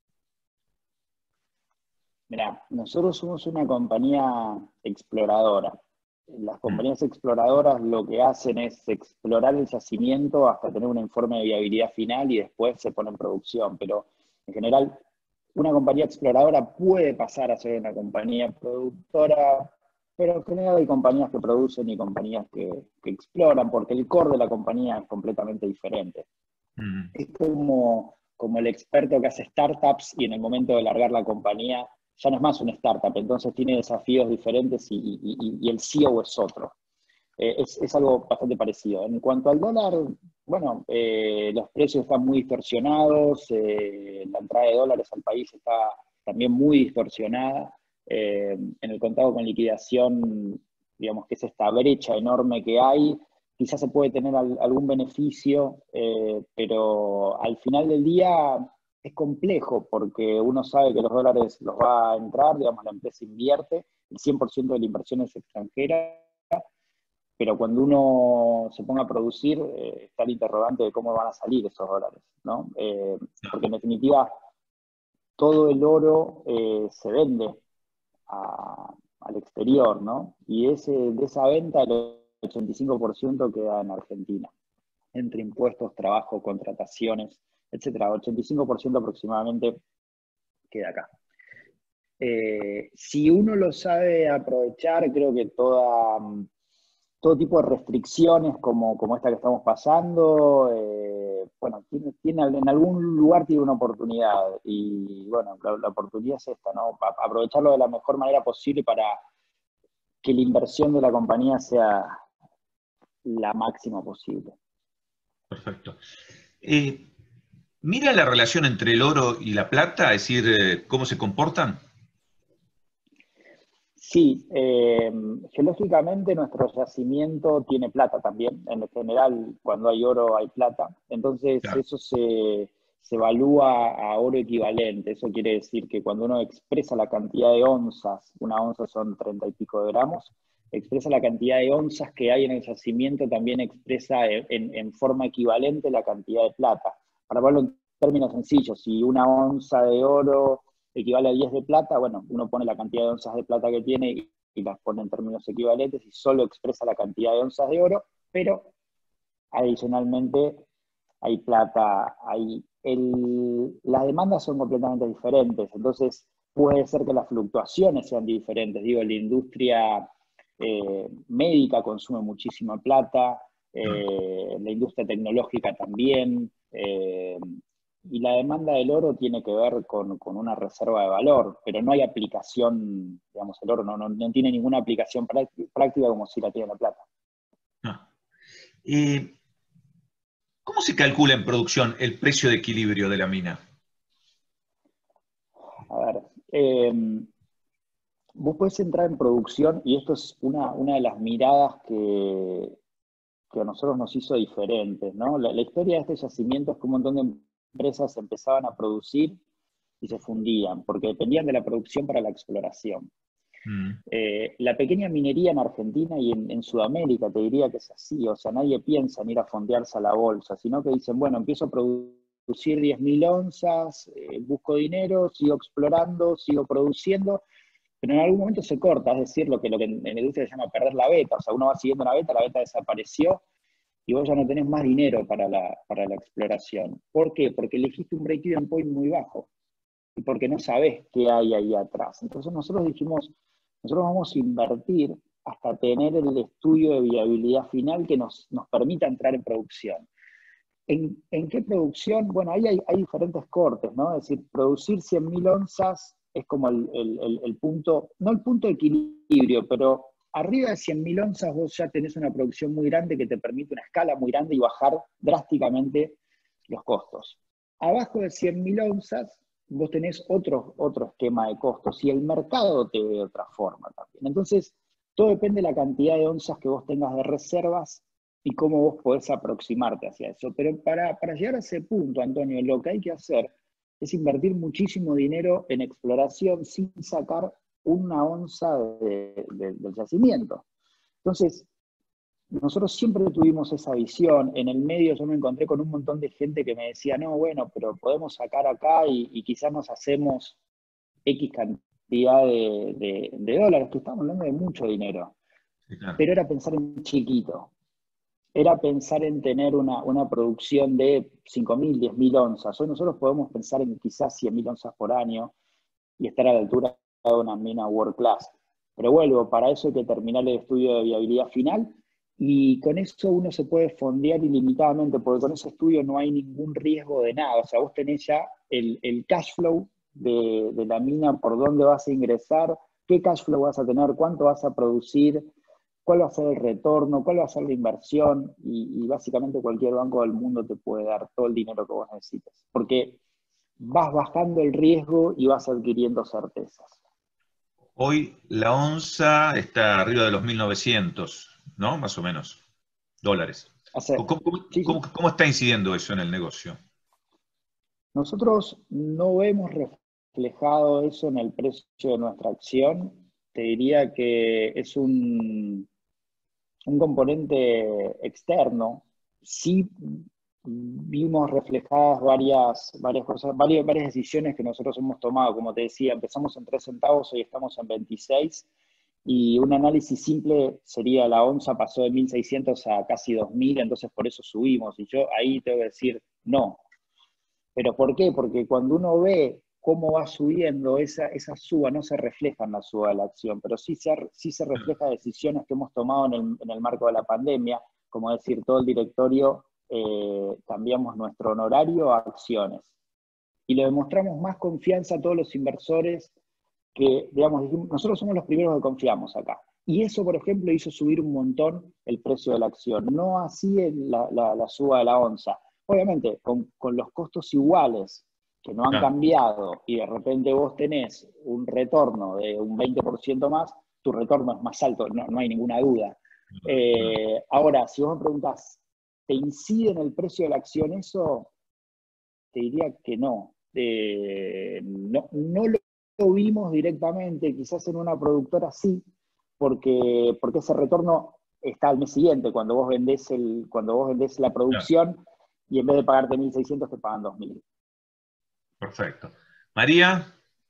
Mirá, nosotros somos una compañía exploradora. Las compañías exploradoras lo que hacen es explorar el yacimiento hasta tener un informe de viabilidad final y después se pone en producción. Pero en general, una compañía exploradora puede pasar a ser una compañía productora, pero en general hay compañías que producen y compañías que, que exploran, porque el core de la compañía es completamente diferente. Mm. Es como, como el experto que hace startups y en el momento de largar la compañía ya no es más una startup, entonces tiene desafíos diferentes y, y, y el C E O es otro. Eh, es, es algo bastante parecido. En cuanto al dólar, bueno, eh, los precios están muy distorsionados, eh, la entrada de dólares al país está también muy distorsionada. Eh, en el contado con liquidación, digamos que es esta brecha enorme que hay, quizás se puede tener al, algún beneficio, eh, pero al final del día es complejo porque uno sabe que los dólares los va a entrar, digamos, la empresa invierte, el cien por ciento de la inversión es extranjera, pero cuando uno se ponga a producir, eh, está el interrogante de cómo van a salir esos dólares, ¿no? Eh, porque en definitiva, todo el oro eh, se vende a, al exterior, ¿no? Y ese, de esa venta, el ochenta y cinco por ciento queda en Argentina, entre impuestos, trabajo, contrataciones, etcétera. ochenta y cinco por ciento aproximadamente queda acá. Eh, si uno lo sabe aprovechar, creo que toda, todo tipo de restricciones como, como esta que estamos pasando, eh, bueno, tiene, tiene, en algún lugar tiene una oportunidad, y bueno, la, la oportunidad es esta, ¿no? Aprovecharlo de la mejor manera posible para que la inversión de la compañía sea la máxima posible. Perfecto. Eh, ¿Mira la relación entre el oro y la plata? Es decir, eh, ¿cómo se comportan? Sí, eh, geológicamente nuestro yacimiento tiene plata también. En general, cuando hay oro hay plata. Entonces, claro, eso se, se evalúa a oro equivalente. Eso quiere decir que cuando uno expresa la cantidad de onzas, una onza son treinta y pico de gramos, expresa la cantidad de onzas que hay en el yacimiento, también expresa en, en forma equivalente la cantidad de plata. Para verlo en términos sencillos, si una onza de oro equivale a diez de plata, bueno, uno pone la cantidad de onzas de plata que tiene y, y las pone en términos equivalentes y solo expresa la cantidad de onzas de oro, pero adicionalmente hay plata, hay el, las demandas son completamente diferentes, entonces puede ser que las fluctuaciones sean diferentes. Digo, la industria eh, médica consume muchísima plata, eh, la industria tecnológica también, eh, y la demanda del oro tiene que ver con, con una reserva de valor, pero no hay aplicación, digamos, el oro no, no, no tiene ninguna aplicación práctica como si la tiene la plata. Ah. Eh, ¿Cómo se calcula en producción el precio de equilibrio de la mina? A ver, eh, vos podés entrar en producción, y esto es una, una de las miradas que, que a nosotros nos hizo diferentes, ¿no? La, la historia de este yacimiento es que un montón de empresas empezaban a producir y se fundían, porque dependían de la producción para la exploración. Mm. Eh, la pequeña minería en Argentina y en, en Sudamérica, te diría que es así, o sea, nadie piensa en ir a fondearse a la bolsa, sino que dicen, bueno, empiezo a producir diez mil onzas, eh, busco dinero, sigo explorando, sigo produciendo, pero en algún momento se corta, es decir, lo que, lo que en, en la industria se llama perder la beta, o sea, uno va siguiendo una beta, la beta desapareció, y vos ya no tenés más dinero para la, para la exploración. ¿Por qué? Porque elegiste un break-even point muy bajo, y porque no sabés qué hay ahí atrás. Entonces nosotros dijimos, nosotros vamos a invertir hasta tener el estudio de viabilidad final que nos, nos permita entrar en producción. ¿En, en qué producción? Bueno, ahí hay, hay diferentes cortes, ¿no? Es decir, producir cien mil onzas es como el, el, el, el punto, no el punto de equilibrio, pero arriba de cien mil onzas vos ya tenés una producción muy grande que te permite una escala muy grande y bajar drásticamente los costos. Abajo de cien mil onzas vos tenés otro, otro esquema de costos y el mercado te ve de otra forma también. Entonces, todo depende de la cantidad de onzas que vos tengas de reservas y cómo vos podés aproximarte hacia eso. Pero para, para llegar a ese punto, Antonio, lo que hay que hacer es invertir muchísimo dinero en exploración sin sacar una onza de, de, del yacimiento. Entonces, nosotros siempre tuvimos esa visión. En el medio yo me encontré con un montón de gente que me decía, no, bueno, pero podemos sacar acá y, y quizás nos hacemos X cantidad de, de, de dólares, que estamos hablando de mucho dinero. Sí, claro. Pero era pensar en chiquito. Era pensar en tener una, una producción de cinco mil, diez mil onzas. Hoy nosotros podemos pensar en quizás cien mil onzas por año y estar a la altura de una mina world class. Pero vuelvo, para eso hay que terminar el estudio de viabilidad final, y con eso uno se puede fondear ilimitadamente, porque con ese estudio no hay ningún riesgo de nada. O sea, vos tenés ya el, el cash flow de, de la mina, por dónde vas a ingresar, qué cash flow vas a tener, cuánto vas a producir, cuál va a ser el retorno, cuál va a ser la inversión, y, y básicamente cualquier banco del mundo te puede dar todo el dinero que vos necesites. Porque vas bajando el riesgo y vas adquiriendo certezas. Hoy la onza está arriba de los mil novecientos, ¿no? Más o menos, dólares. ¿Cómo, cómo, sí, sí. ¿Cómo, cómo está incidiendo eso en el negocio? Nosotros no vemos reflejado eso en el precio de nuestra acción. Te diría que es un, un componente externo. Sí vimos reflejadas varias, varias cosas, varias, varias decisiones que nosotros hemos tomado. Como te decía, empezamos en tres centavos, hoy estamos en veintiséis, y un análisis simple sería la onza pasó de mil seiscientos a casi dos mil, entonces por eso subimos, y yo ahí tengo que decir no. ¿Pero por qué? Porque cuando uno ve cómo va subiendo, esa, esa suba no se refleja en la suba de la acción, pero sí se, sí se refleja decisiones que hemos tomado en el, en el marco de la pandemia, como decir, todo el directorio eh, cambiamos nuestro honorario a acciones. Y le demostramos más confianza a todos los inversores que, digamos, dijimos, nosotros somos los primeros que confiamos acá. Y eso, por ejemplo, hizo subir un montón el precio de la acción, no así la, la, la suba de la onza. Obviamente, con, con los costos iguales, que no han claro. cambiado, y de repente vos tenés un retorno de un veinte por ciento más, tu retorno es más alto, no, no hay ninguna duda. Eh, ahora, si vos me preguntás, ¿te incide en el precio de la acción eso? Te diría que no. Eh, no, no lo vimos directamente, quizás en una productora sí, porque, porque ese retorno está al mes siguiente, cuando vos vendés, el, cuando vos vendés la producción, claro. y en vez de pagarte mil seiscientos te pagan dos mil. Perfecto. María.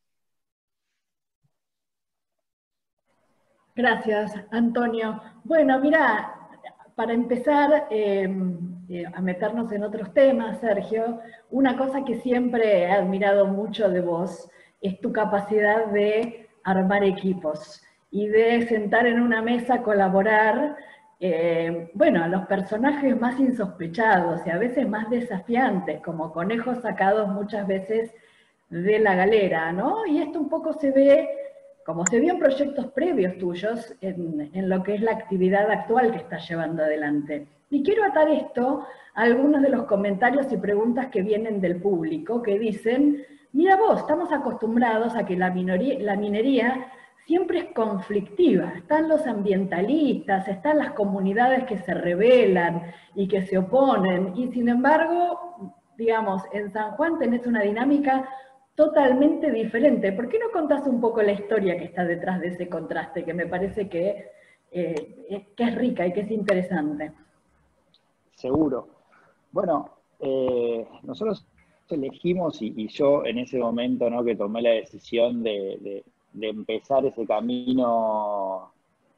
Gracias, Antonio. Bueno, mira, para empezar eh, eh, a meternos en otros temas, Sergio, una cosa que siempre he admirado mucho de vos es tu capacidad de armar equipos y de sentar en una mesa, colaborar, eh, bueno, a los personajes más insospechados y a veces más desafiantes, como conejos sacados muchas veces de la galera, ¿no? Y esto un poco se ve, como se vio en proyectos previos tuyos, en, en lo que es la actividad actual que estás llevando adelante. Y quiero atar esto a algunos de los comentarios y preguntas que vienen del público, que dicen, mira vos, estamos acostumbrados a que la, minoría, la minería siempre es conflictiva. Están los ambientalistas, están las comunidades que se rebelan y que se oponen, y sin embargo, digamos, en San Juan tenés una dinámica totalmente diferente. ¿Por qué no contás un poco la historia que está detrás de ese contraste, que me parece que, eh, que es rica y que es interesante? Seguro. Bueno, eh, nosotros elegimos, y, y yo en ese momento, ¿no?, que tomé la decisión de, de, de empezar ese camino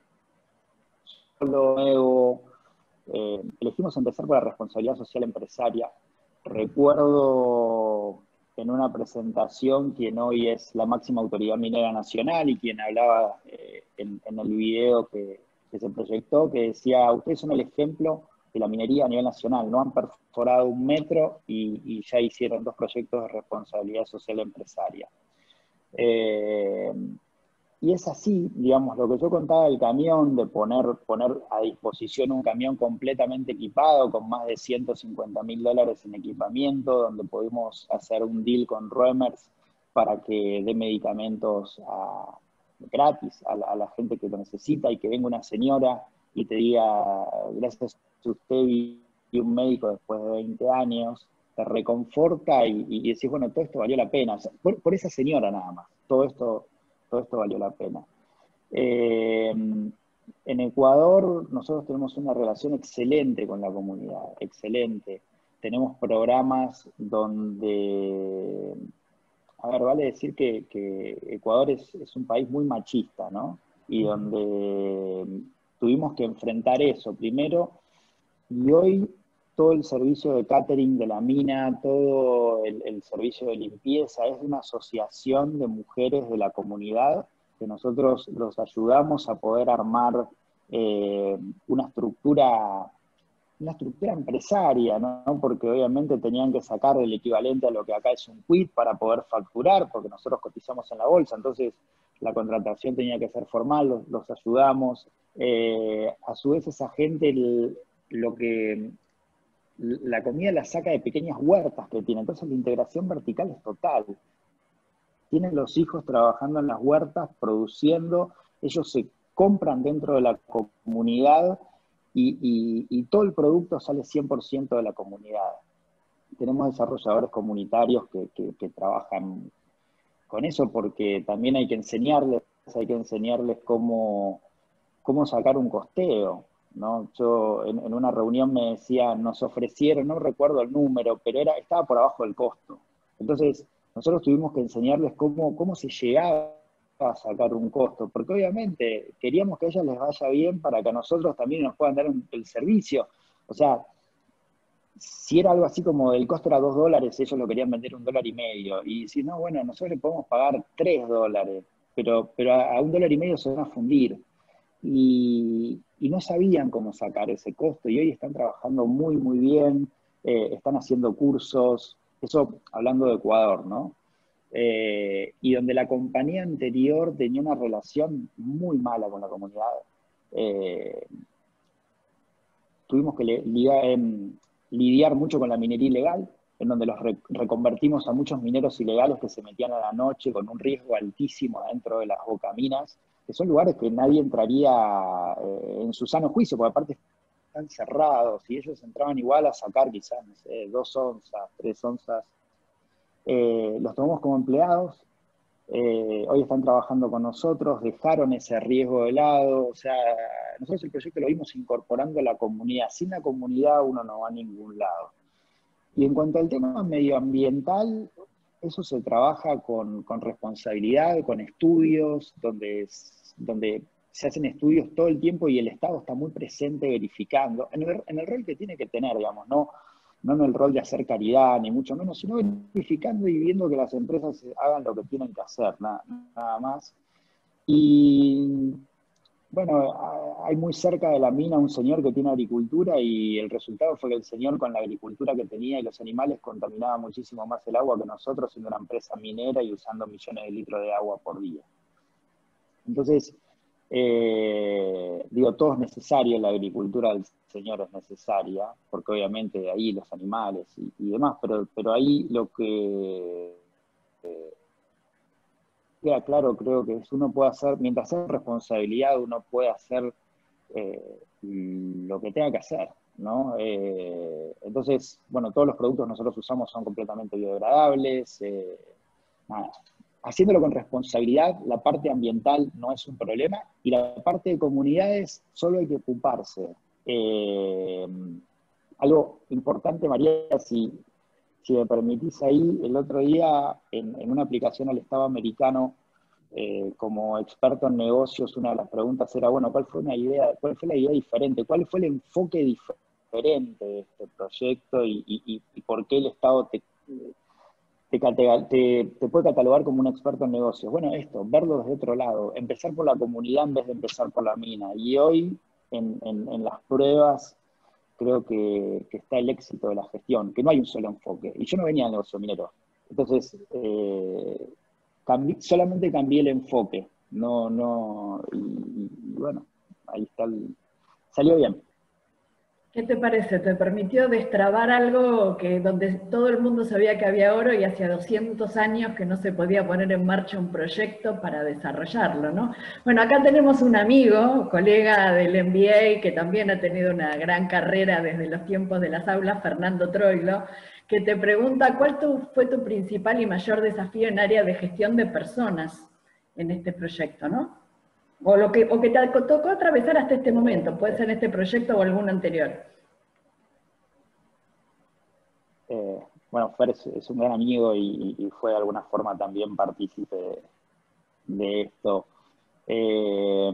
solo, nuevo, eh, elegimos empezar por la responsabilidad social empresaria. Recuerdo en una presentación quien hoy es la máxima autoridad minera nacional y quien hablaba eh, en, en el video que, que se proyectó, que decía, ustedes son el ejemplo de la minería a nivel nacional, no han perforado un metro y, y ya hicieron dos proyectos de responsabilidad social empresaria. Eh, y es así, digamos, lo que yo contaba del camión, de poner, poner a disposición un camión completamente equipado, con más de ciento cincuenta mil dólares en equipamiento, donde pudimos hacer un deal con Roemers para que dé medicamentos a, gratis a la, a la gente que lo necesita, y que venga una señora y te diga, gracias a usted y un médico después de veinte años, te reconforta y, y decís, bueno, todo esto valió la pena. O sea, por, por esa señora nada más. Todo esto todo esto valió la pena. Eh, en Ecuador nosotros tenemos una relación excelente con la comunidad, excelente. Tenemos programas donde, a ver, vale decir que, que Ecuador es, es un país muy machista, ¿no? Y donde tuvimos que enfrentar eso primero, y hoy todo el servicio de catering de la mina, todo el, el servicio de limpieza, es una asociación de mujeres de la comunidad que nosotros los ayudamos a poder armar eh, una estructura, una estructura empresaria, ¿no? Porque obviamente tenían que sacar el equivalente a lo que acá es un quit para poder facturar, porque nosotros cotizamos en la bolsa, entonces la contratación tenía que ser formal, los, los ayudamos. Eh, a su vez esa gente, el, lo que... la comida la saca de pequeñas huertas que tiene, entonces la integración vertical es total. Tienen los hijos trabajando en las huertas, produciendo, ellos se compran dentro de la comunidad y, y, y todo el producto sale cien por ciento de la comunidad. Tenemos desarrolladores comunitarios que, que, que trabajan con eso porque también hay que enseñarles, hay que enseñarles cómo, cómo sacar un costeo, ¿no? Yo en, en una reunión me decía, nos ofrecieron, no recuerdo el número, pero era, estaba por abajo del costo. Entonces, nosotros tuvimos que enseñarles cómo, cómo se llegaba a sacar un costo, porque obviamente queríamos que a ellas les vaya bien para que a nosotros también nos puedan dar un, el servicio. O sea, si era algo así como el costo era dos dólares, ellos lo querían vender un dólar y medio. Y si no, bueno, nosotros le podemos pagar tres dólares, pero, pero a, a un dólar y medio se van a fundir. Y, y no sabían cómo sacar ese costo, y hoy están trabajando muy, muy bien, eh, están haciendo cursos, eso hablando de Ecuador, ¿no? Eh, y donde la compañía anterior tenía una relación muy mala con la comunidad. Eh, tuvimos que lidiar, eh, lidiar mucho con la minería ilegal, en donde los re reconvertimos a muchos mineros ilegales que se metían a la noche con un riesgo altísimo adentro de las bocaminas, que son lugares que nadie entraría eh, en su sano juicio, porque aparte están cerrados, y ellos entraban igual a sacar quizás, no sé, dos onzas, tres onzas. Eh, los tomamos como empleados, eh, hoy están trabajando con nosotros, dejaron ese riesgo de lado, o sea, nosotros el proyecto lo vimos incorporando a la comunidad. Sin la comunidad uno no va a ningún lado. Y en cuanto al tema medioambiental, eso se trabaja con, con responsabilidad, con estudios, donde, donde se hacen estudios todo el tiempo y el Estado está muy presente verificando, en el, en el rol que tiene que tener, digamos, no, no en el rol de hacer caridad, ni mucho menos, sino verificando y viendo que las empresas hagan lo que tienen que hacer, nada, nada más. Y bueno, hay muy cerca de la mina un señor que tiene agricultura y el resultado fue que el señor con la agricultura que tenía y los animales contaminaba muchísimo más el agua que nosotros siendo una empresa minera y usando millones de litros de agua por día. Entonces, eh, digo, todo es necesario, la agricultura del señor es necesaria, porque obviamente de ahí los animales y, y demás, pero, pero ahí lo que... Eh, queda claro, creo que es uno puede hacer, mientras sea responsabilidad, uno puede hacer eh, lo que tenga que hacer, ¿no? Eh, entonces, bueno, todos los productos que nosotros usamos son completamente biodegradables, eh, nada. Haciéndolo con responsabilidad, la parte ambiental no es un problema, y la parte de comunidades solo hay que ocuparse. Eh, algo importante, María, si... Si me permitís ahí, el otro día en, en una aplicación al Estado americano, eh, como experto en negocios, una de las preguntas era, bueno, ¿cuál fue una idea, cuál fue la idea diferente? ¿Cuál fue el enfoque diferente de este proyecto y, y, y por qué el Estado te, te, te, te puede catalogar como un experto en negocios? Bueno, esto, verlo desde otro lado, empezar por la comunidad en vez de empezar por la mina. Y hoy, en, en, en las pruebas, creo que, que está el éxito de la gestión, que no hay un solo enfoque. Y yo no venía del negocio minero. Entonces, eh, cambié, solamente cambié el enfoque. No, no, y, y bueno, ahí está el, salió bien. ¿Qué te parece? ¿Te permitió destrabar algo que donde todo el mundo sabía que había oro y hacía doscientos años que no se podía poner en marcha un proyecto para desarrollarlo, ¿no? Bueno, acá tenemos un amigo, colega del M B A, que también ha tenido una gran carrera desde los tiempos de las aulas, Fernando Troilo, que te pregunta, ¿cuál tu, fue tu principal y mayor desafío en área de gestión de personas? en este proyecto, ¿no? O, lo que, o que te tocó atravesar hasta este momento, puede ser en este proyecto o algún anterior. Eh, bueno, Fer es, es un gran amigo y, y fue de alguna forma también partícipe de, de esto. Eh,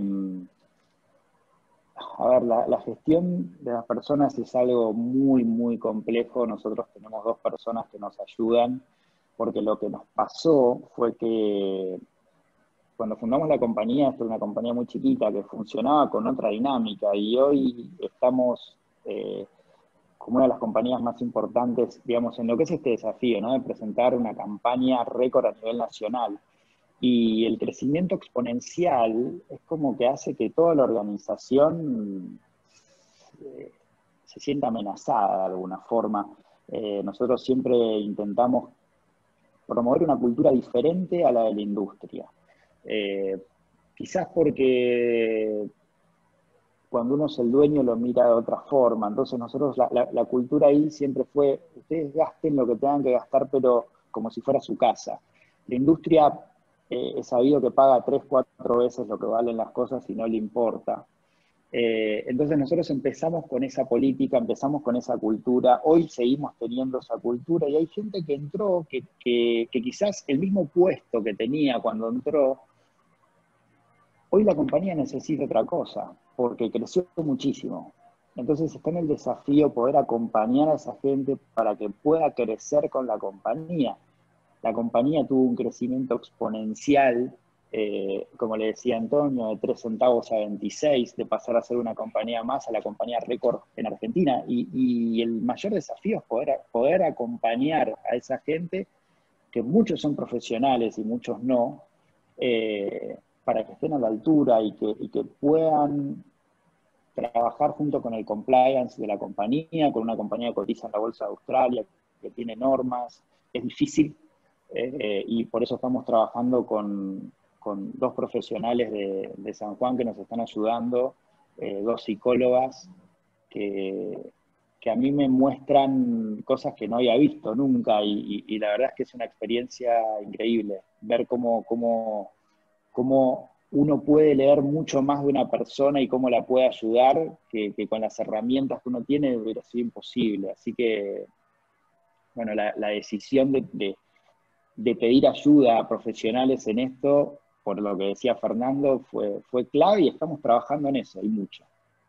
a ver, la, la gestión de las personas es algo muy, muy complejo. Nosotros tenemos dos personas que nos ayudan, porque lo que nos pasó fue que cuando fundamos la compañía, esto era una compañía muy chiquita que funcionaba con otra dinámica, y hoy estamos eh, como una de las compañías más importantes, digamos, en lo que es este desafío, ¿no? De presentar una campaña récord a nivel nacional. Y el crecimiento exponencial es como que hace que toda la organización eh, se sienta amenazada de alguna forma. Eh, nosotros siempre intentamos promover una cultura diferente a la de la industria. Eh, quizás porque cuando uno es el dueño lo mira de otra forma. Entonces nosotros, la, la, la cultura ahí siempre fue, ustedes gasten lo que tengan que gastar, pero como si fuera su casa. La industria eh, es sabido que paga tres, cuatro veces lo que valen las cosas y no le importa. Eh, entonces nosotros empezamos con esa política, empezamos con esa cultura, hoy seguimos teniendo esa cultura, y hay gente que entró, que, que, que quizás el mismo puesto que tenía cuando entró, hoy la compañía necesita otra cosa, porque creció muchísimo. Entonces está en el desafío poder acompañar a esa gente para que pueda crecer con la compañía. La compañía tuvo un crecimiento exponencial, eh, como le decía Antonio, de tres centavos a veintiséis, de pasar a ser una compañía más a la compañía récord en Argentina. Y, y el mayor desafío es poder, poder acompañar a esa gente, que muchos son profesionales y muchos no, eh, para que estén a la altura y que, y que puedan trabajar junto con el compliance de la compañía, con una compañía que cotiza en la Bolsa de Australia, que tiene normas. Es difícil, eh, y por eso estamos trabajando con, con dos profesionales de, de San Juan que nos están ayudando, eh, dos psicólogas que, que a mí me muestran cosas que no había visto nunca, y, y, y la verdad es que es una experiencia increíble, ver cómo, cómo, cómo uno puede leer mucho más de una persona y cómo la puede ayudar, que, que con las herramientas que uno tiene hubiera sido imposible. Así que, bueno, la, la decisión de, de, de pedir ayuda a profesionales en esto, por lo que decía Fernando, fue, fue clave, y estamos trabajando en eso, y mucho.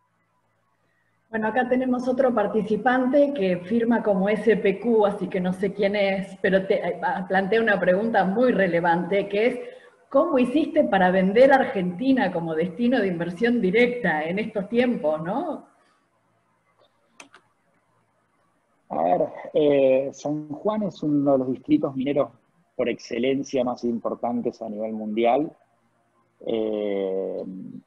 Bueno, acá tenemos otro participante que firma como S P Q, así que no sé quién es, pero te plantea una pregunta muy relevante, que es: ¿cómo hiciste para vender Argentina como destino de inversión directa en estos tiempos, no? A ver, eh, San Juan es uno de los distritos mineros por excelencia más importantes a nivel mundial. Eh,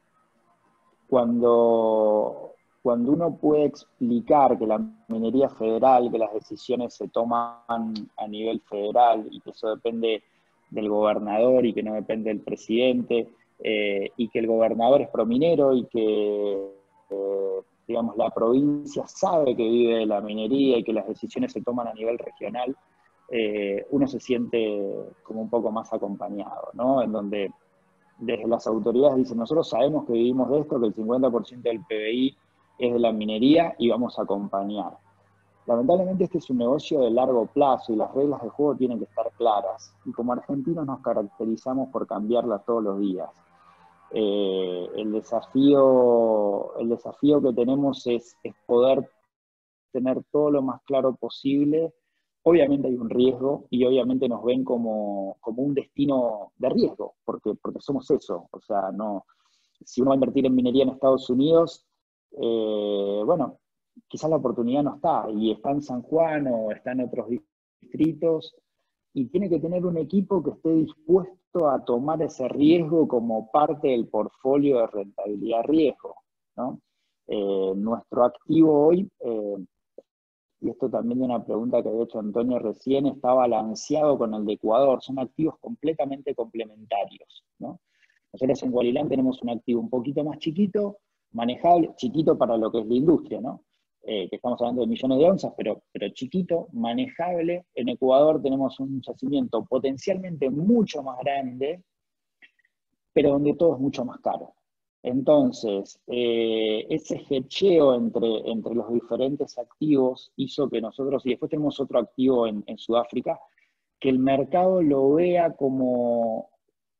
cuando, cuando uno puede explicar que la minería federal, que las decisiones se toman a nivel federal y que eso depende del gobernador y que no depende del presidente, eh, y que el gobernador es prominero y que, eh, digamos, la provincia sabe que vive de la minería y que las decisiones se toman a nivel regional, eh, uno se siente como un poco más acompañado, ¿no? En donde desde las autoridades dicen: nosotros sabemos que vivimos de esto, que el cincuenta por ciento del P B I es de la minería y vamos a acompañar. Lamentablemente este es un negocio de largo plazo y las reglas de juego tienen que estar claras. Y como argentinos nos caracterizamos por cambiarlas todos los días. Eh, el, desafío, el desafío que tenemos es, es poder tener todo lo más claro posible. Obviamente hay un riesgo y obviamente nos ven como, como un destino de riesgo, porque, porque somos eso. O sea, no, si uno va a invertir en minería en Estados Unidos, eh, bueno, quizás la oportunidad no está, y está en San Juan o está en otros distritos, y tiene que tener un equipo que esté dispuesto a tomar ese riesgo como parte del portfolio de rentabilidad-riesgo, ¿no? Eh, nuestro activo hoy, eh, y esto también de una pregunta que había hecho Antonio recién, está balanceado con el de Ecuador, son activos completamente complementarios, ¿no? Nosotros en Hualilán tenemos un activo un poquito más chiquito, manejable, chiquito para lo que es la industria, ¿no? Eh, que estamos hablando de millones de onzas, pero, pero chiquito, manejable. En Ecuador tenemos un yacimiento potencialmente mucho más grande, pero donde todo es mucho más caro. Entonces, eh, ese hedgeo entre, entre los diferentes activos hizo que nosotros, y después tenemos otro activo en, en Sudáfrica, que el mercado lo vea como,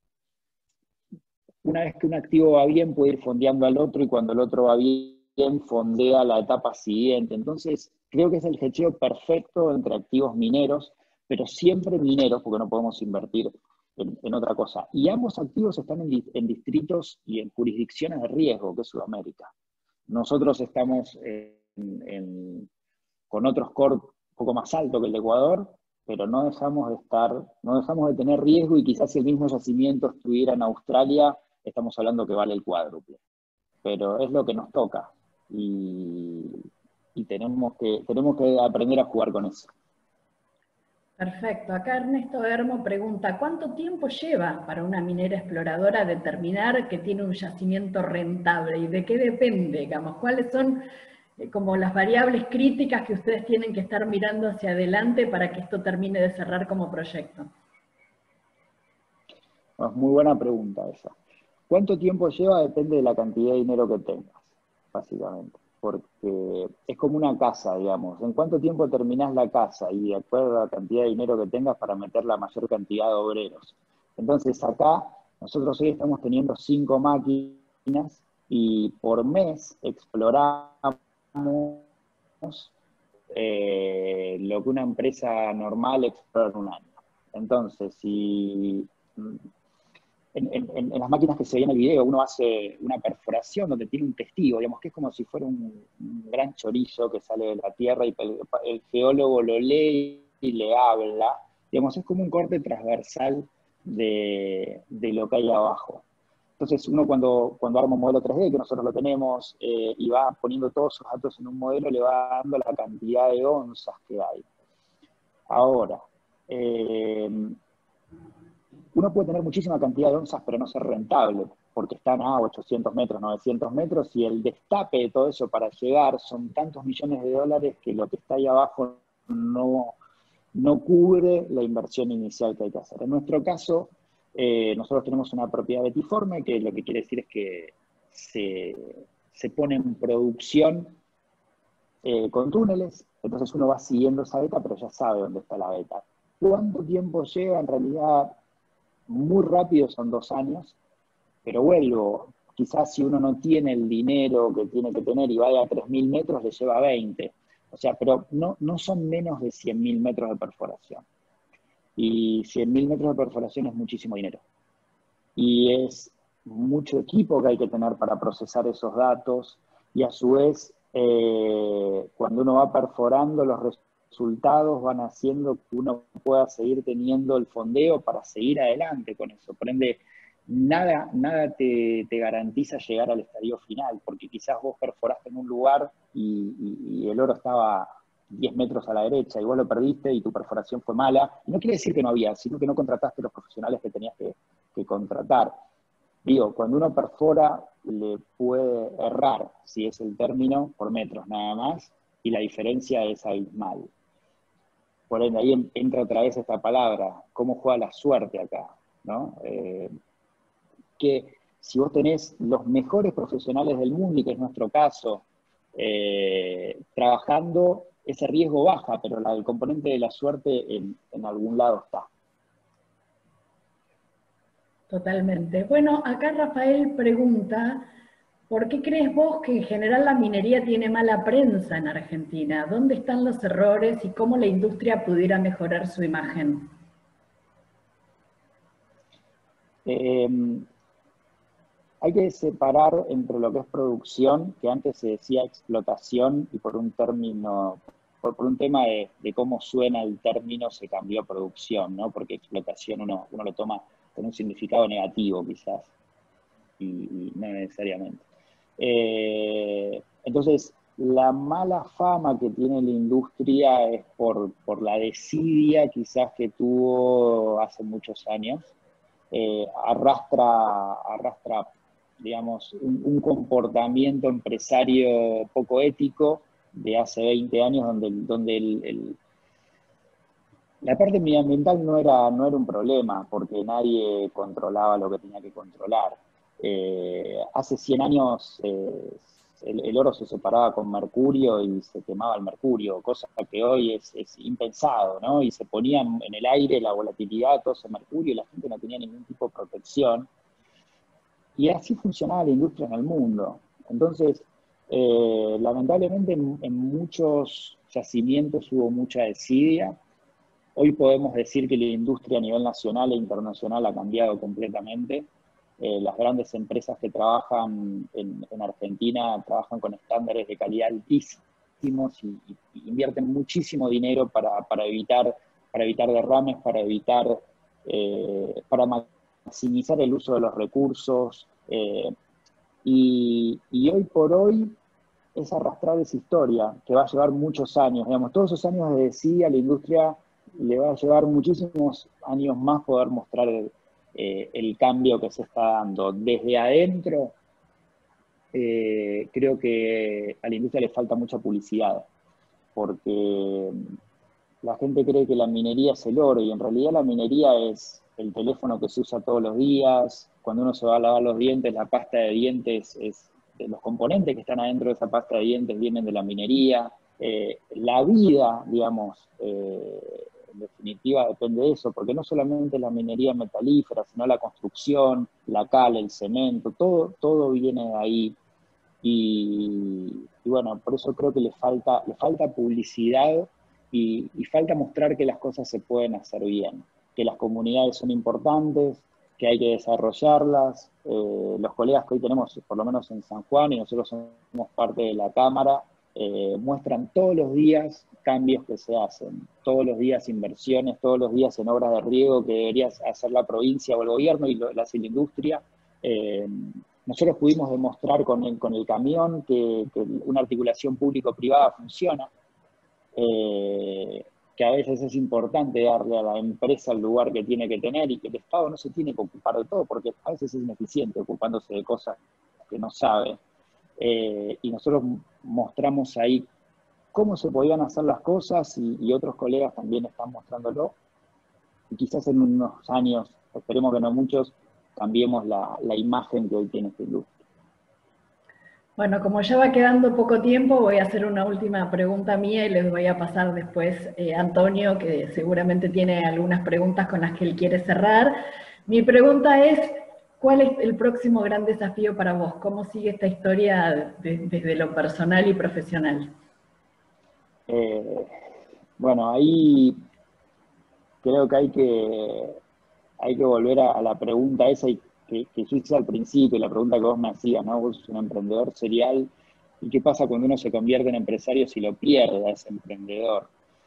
una vez que un activo va bien, puede ir fondeando al otro, y cuando el otro va bien, fondea la etapa siguiente. Entonces, creo que es el hedgeo perfecto entre activos mineros, pero siempre mineros, porque no podemos invertir En, en otra cosa. Y ambos activos están en, en distritos y en jurisdicciones de riesgo, que es Sudamérica. Nosotros estamos en, en, con otro score un poco más alto que el de Ecuador, pero no dejamos de estar, no dejamos de tener riesgo, y quizás si el mismo yacimiento estuviera en Australia, estamos hablando que vale el cuádruple. Pero es lo que nos toca, y, y tenemos, que, tenemos que aprender a jugar con eso. Perfecto. Acá Ernesto Hermo pregunta, ¿cuánto tiempo lleva para una minera exploradora determinar que tiene un yacimiento rentable? ¿Y de qué depende, digamos? ¿Cuáles son eh, como las variables críticas que ustedes tienen que estar mirando hacia adelante para que esto termine de cerrar como proyecto? Es muy buena pregunta esa. ¿Cuánto tiempo lleva? Depende de la cantidad de dinero que tengas, básicamente. Porque es como una casa, digamos. ¿En cuánto tiempo terminás la casa? Y de acuerdo a la cantidad de dinero que tengas para meter la mayor cantidad de obreros. Entonces acá, nosotros hoy estamos teniendo cinco máquinas, y por mes exploramos eh, lo que una empresa normal explora en un año. Entonces, si... En, en, en las máquinas que se ve en el video, uno hace una perforación donde tiene un testigo, digamos que es como si fuera un, un gran chorizo que sale de la tierra, y el, el geólogo lo lee y le habla, digamos, es como un corte transversal de, de lo que hay abajo. Entonces uno cuando, cuando arma un modelo tres D, que nosotros lo tenemos, eh, y va poniendo todos esos datos en un modelo, le va dando la cantidad de onzas que hay. Ahora, eh, uno puede tener muchísima cantidad de onzas, pero no ser rentable, porque están a ochocientos metros, novecientos metros, y el destape de todo eso para llegar son tantos millones de dólares que lo que está ahí abajo no, no cubre la inversión inicial que hay que hacer. En nuestro caso, eh, nosotros tenemos una propiedad betiforme, que lo que quiere decir es que se, se pone en producción eh, con túneles, entonces uno va siguiendo esa beta, pero ya sabe dónde está la beta. ¿Cuánto tiempo lleva? En realidad, muy rápido son dos años, pero vuelvo, quizás si uno no tiene el dinero que tiene que tener y vaya a tres mil metros, le lleva veinte. O sea, pero no, no son menos de cien mil metros de perforación. Y cien mil metros de perforación es muchísimo dinero. Y es mucho equipo que hay que tener para procesar esos datos, y a su vez, eh, cuando uno va perforando, los resultados resultados van haciendo que uno pueda seguir teniendo el fondeo para seguir adelante con eso. Por ende, nada, nada te, te garantiza llegar al estadio final, porque quizás vos perforaste en un lugar y, y, y el oro estaba diez metros a la derecha y vos lo perdiste y tu perforación fue mala. Y no quiere decir que no había, sino que no contrataste los profesionales que tenías que, que contratar. Digo, cuando uno perfora, le puede errar, si es el término, por metros nada más, y la diferencia es abismal. Por ende, ahí entra otra vez esta palabra, cómo juega la suerte acá, ¿no? Eh, que si vos tenés los mejores profesionales del mundo, y que es nuestro caso, eh, trabajando, ese riesgo baja, pero la, el componente de la suerte en, en algún lado está. Totalmente. Bueno, acá Rafael pregunta, ¿por qué crees vos que en general la minería tiene mala prensa en Argentina? ¿Dónde están los errores y cómo la industria pudiera mejorar su imagen? Eh, hay que separar entre lo que es producción, que antes se decía explotación, y por un término, por, por un tema de, de cómo suena el término, se cambió a producción, ¿no? Porque explotación uno, uno lo toma con un significado negativo quizás, y, y no necesariamente. Eh, entonces, la mala fama que tiene la industria es por, por la desidia quizás que tuvo hace muchos años. Eh, arrastra, arrastra, digamos, un, un comportamiento empresario poco ético de hace veinte años, donde, donde el, el, La parte medioambiental no era, no era un problema, porque nadie controlaba lo que tenía que controlar. Eh, hace cien años eh, el, el oro se separaba con mercurio y se quemaba el mercurio, cosa que hoy es, es impensado, ¿no? Y se ponía en el aire la volatilidad de todo ese mercurio y la gente no tenía ningún tipo de protección. Y así funcionaba la industria en el mundo. Entonces, eh, lamentablemente en, en muchos yacimientos hubo mucha desidia. Hoy podemos decir que la industria a nivel nacional e internacional ha cambiado completamente. Eh, las grandes empresas que trabajan en, en Argentina trabajan con estándares de calidad altísimos y, y, y invierten muchísimo dinero para, para, evitar, para evitar derrames, para evitar, eh, para maximizar el uso de los recursos. Eh, y, y hoy por hoy es arrastrar esa historia que va a llevar muchos años. Digamos, todos esos años de desidia, la industria le va a llevar muchísimos años más poder mostrar el, eh, el cambio que se está dando. Desde adentro, eh, creo que a la industria le falta mucha publicidad, porque la gente cree que la minería es el oro, y en realidad la minería es el teléfono que se usa todos los días. Cuando uno se va a lavar los dientes, la pasta de dientes, es, los componentes que están adentro de esa pasta de dientes vienen de la minería. Eh, la vida, digamos, eh, en definitiva depende de eso, porque no solamente la minería metalífera, sino la construcción, la cal, el cemento, todo, todo viene de ahí. Y, y bueno, por eso creo que le falta, le falta publicidad y, y falta mostrar que las cosas se pueden hacer bien, que las comunidades son importantes, que hay que desarrollarlas. Eh, los colegas que hoy tenemos, por lo menos en San Juan, y nosotros somos parte de la Cámara, eh, muestran todos los días cambios que se hacen, todos los días inversiones, todos los días en obras de riego que debería hacer la provincia o el gobierno y lo, la, la industria. Eh, nosotros pudimos demostrar con el, con el camión que, que una articulación público-privada funciona, eh, que a veces es importante darle a la empresa el lugar que tiene que tener y que el Estado no se tiene que ocupar de todo, porque a veces es ineficiente ocupándose de cosas que no sabe. Eh, y nosotros mostramos ahí cómo se podían hacer las cosas y, y otros colegas también están mostrándolo. Y quizás en unos años, esperemos que no muchos, cambiemos la, la imagen que hoy tiene esta industria. Bueno, como ya va quedando poco tiempo, voy a hacer una última pregunta mía y les voy a pasar después eh, a Antonio, que seguramente tiene algunas preguntas con las que él quiere cerrar. Mi pregunta es, ¿cuál es el próximo gran desafío para vos? ¿Cómo sigue esta historia de, desde lo personal y profesional? Eh, bueno, ahí creo que hay que, hay que volver a, a la pregunta esa y que, que yo hice al principio, la pregunta que vos me hacías, ¿no? Vos sos un emprendedor serial, ¿y qué pasa cuando uno se convierte en empresario si lo pierde a ese emprendedor?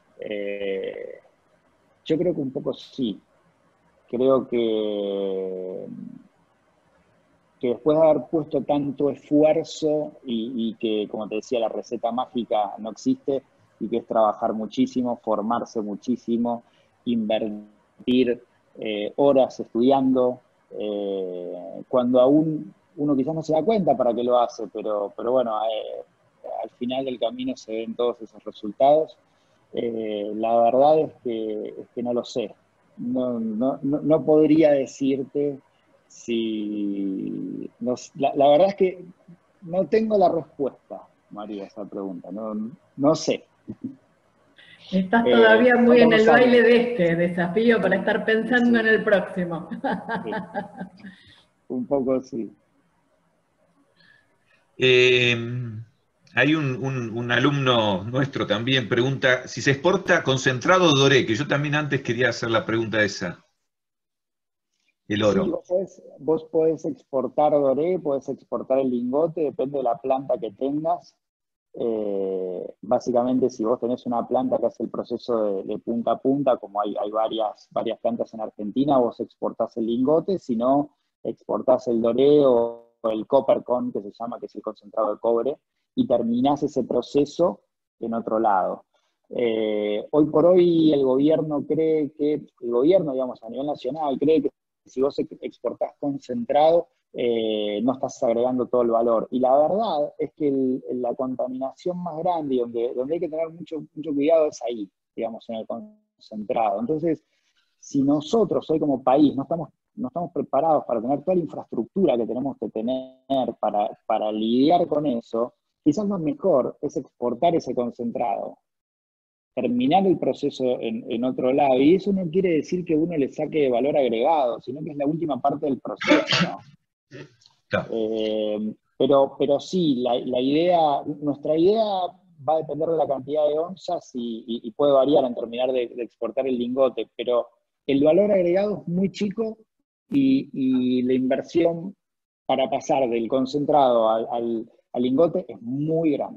Eh, yo creo que un poco sí. Creo que, que después de haber puesto tanto esfuerzo y, y que, como te decía, la receta mágica no existe, y que es trabajar muchísimo, formarse muchísimo, invertir eh, horas estudiando, eh, cuando aún uno quizás no se da cuenta para qué lo hace, pero, pero bueno, eh, al final del camino se ven todos esos resultados. Eh, la verdad es que, es que no lo sé. No, no, no, no podría decirte si... No, la, la verdad es que no tengo la respuesta, María, a esa pregunta. No, no sé. Estás todavía eh, muy en el baile años. de este desafío para estar pensando sí. en el próximo. Sí. Un poco sí. Eh, hay un, un, un alumno nuestro también pregunta si se exporta concentrado doré, que yo también antes quería hacer la pregunta esa. El oro. Sí, vos podés, vos podés exportar doré, podés exportar el lingote, depende de la planta que tengas. Eh, básicamente, si vos tenés una planta que hace el proceso de, de punta a punta, como hay, hay varias, varias plantas en Argentina, vos exportás el lingote, si no, exportás el doré o el copper con, que se llama, que es el concentrado de cobre, y terminás ese proceso en otro lado. Eh, hoy por hoy el gobierno cree que, el gobierno, digamos, a nivel nacional, cree que si vos exportás concentrado, Eh, no estás agregando todo el valor. Y la verdad es que el, la contaminación más grande y donde, donde hay que tener mucho, mucho cuidado es ahí, digamos, en el concentrado. Entonces, si nosotros hoy como país no estamos, no estamos preparados para tener toda la infraestructura que tenemos que tener para, para lidiar con eso, quizás lo mejor es exportar ese concentrado, terminar el proceso en, en otro lado. Y eso no quiere decir que uno le saque valor agregado, sino que es la última parte del proceso, ¿no? Claro. Eh, pero, pero sí, la, la idea, nuestra idea va a depender de la cantidad de onzas y, y, y puede variar en terminar de, de exportar el lingote, pero el valor agregado es muy chico y, y la inversión para pasar del concentrado al, al, al lingote es muy grande.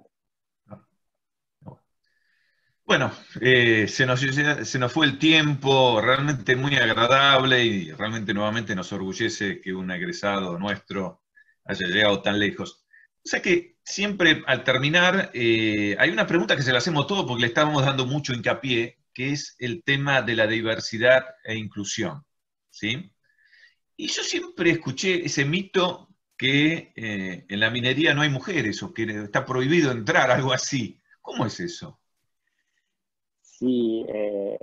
Bueno, eh, se, nos, se nos fue el tiempo, realmente muy agradable y realmente nuevamente nos orgullece que un egresado nuestro haya llegado tan lejos. O sea que siempre al terminar eh, hay una pregunta que se la hacemos todos porque le estamos dando mucho hincapié, que es el tema de la diversidad e inclusión, ¿sí? Y yo siempre escuché ese mito que eh, en la minería no hay mujeres o que está prohibido entrar, algo así. ¿Cómo es eso? Sí, eh,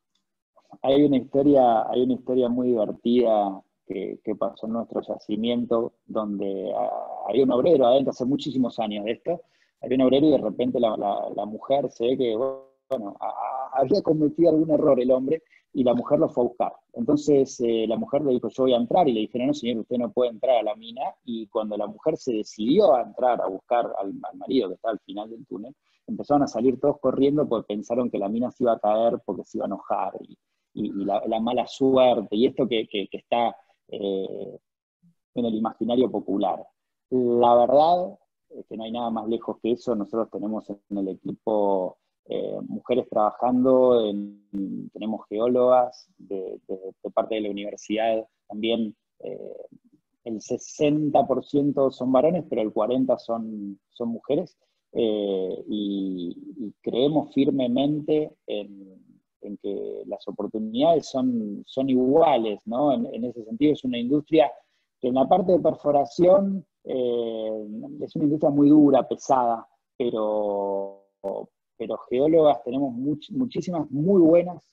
hay una historia, hay una historia muy divertida que, que pasó en nuestro yacimiento, donde uh, había un obrero adentro, hace muchísimos años de esto, había un obrero y de repente la, la, la mujer se ve que, bueno, a, a, había cometido algún error el hombre, y la mujer lo fue a buscar. Entonces eh, la mujer le dijo, yo voy a entrar, y le dijeron, no señor, usted no puede entrar a la mina, y cuando la mujer se decidió a entrar a buscar al, al marido que estaba al final del túnel, empezaron a salir todos corriendo porque pensaron que la mina se iba a caer porque se iba a enojar, y, y, y la, la mala suerte, y esto que, que, que está eh, en el imaginario popular. La verdad es que no hay nada más lejos que eso. Nosotros tenemos en el equipo eh, mujeres trabajando, en, tenemos geólogas de, de, de parte de la universidad, también eh, el sesenta por ciento son varones, pero el cuarenta por ciento son, son mujeres. Eh, y, y creemos firmemente en, en que las oportunidades son, son iguales, ¿no? En, en ese sentido es una industria que en la parte de perforación eh, es una industria muy dura, pesada, pero, pero geólogas tenemos much, muchísimas muy buenas.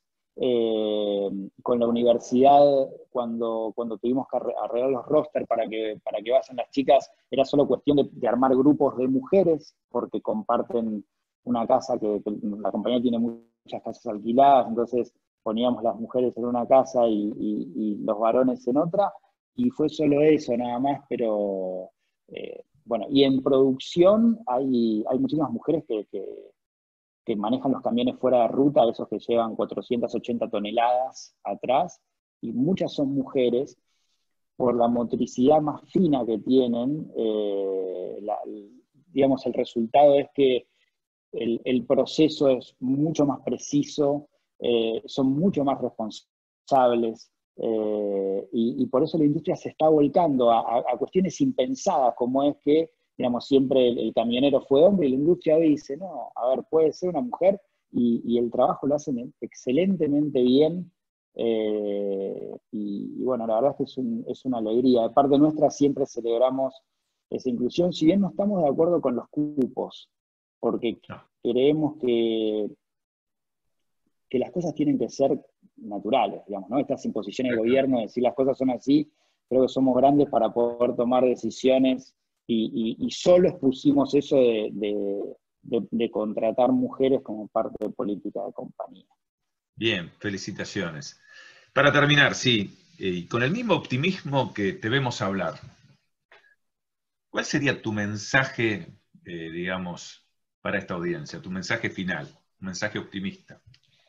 Eh, con la universidad, cuando, cuando tuvimos que arreglar los rosters para que, para que vayan las chicas, era solo cuestión de, de armar grupos de mujeres, porque comparten una casa, que, que la compañía tiene muchas casas alquiladas, entonces poníamos las mujeres en una casa y, y, y los varones en otra, y fue solo eso, nada más, pero eh, bueno, y en producción hay, hay muchísimas mujeres que, que que manejan los camiones fuera de ruta, esos que llevan cuatrocientas ochenta toneladas atrás, y muchas son mujeres, por la motricidad más fina que tienen, eh, la, digamos, el resultado es que el, el proceso es mucho más preciso, eh, son mucho más responsables, eh, y, y por eso la industria se está volcando a, a, a cuestiones impensadas, como es que digamos, siempre el, el camionero fue hombre, y la industria hoy dice, no, a ver, puede ser una mujer, y, y el trabajo lo hacen excelentemente bien, eh, y, y bueno, la verdad es que es, un, es una alegría. De parte nuestra siempre celebramos esa inclusión, si bien no estamos de acuerdo con los cupos, porque creemos que, que las cosas tienen que ser naturales, digamos, ¿no? Estas imposiciones del gobierno, de decir las cosas son así, creo que somos grandes para poder tomar decisiones. Y, y, y solo expusimos eso de, de, de, de contratar mujeres como parte de política de compañía. Bien, felicitaciones. Para terminar, sí, eh, con el mismo optimismo que te vemos hablar, ¿cuál sería tu mensaje, eh, digamos, para esta audiencia, tu mensaje final, un mensaje optimista?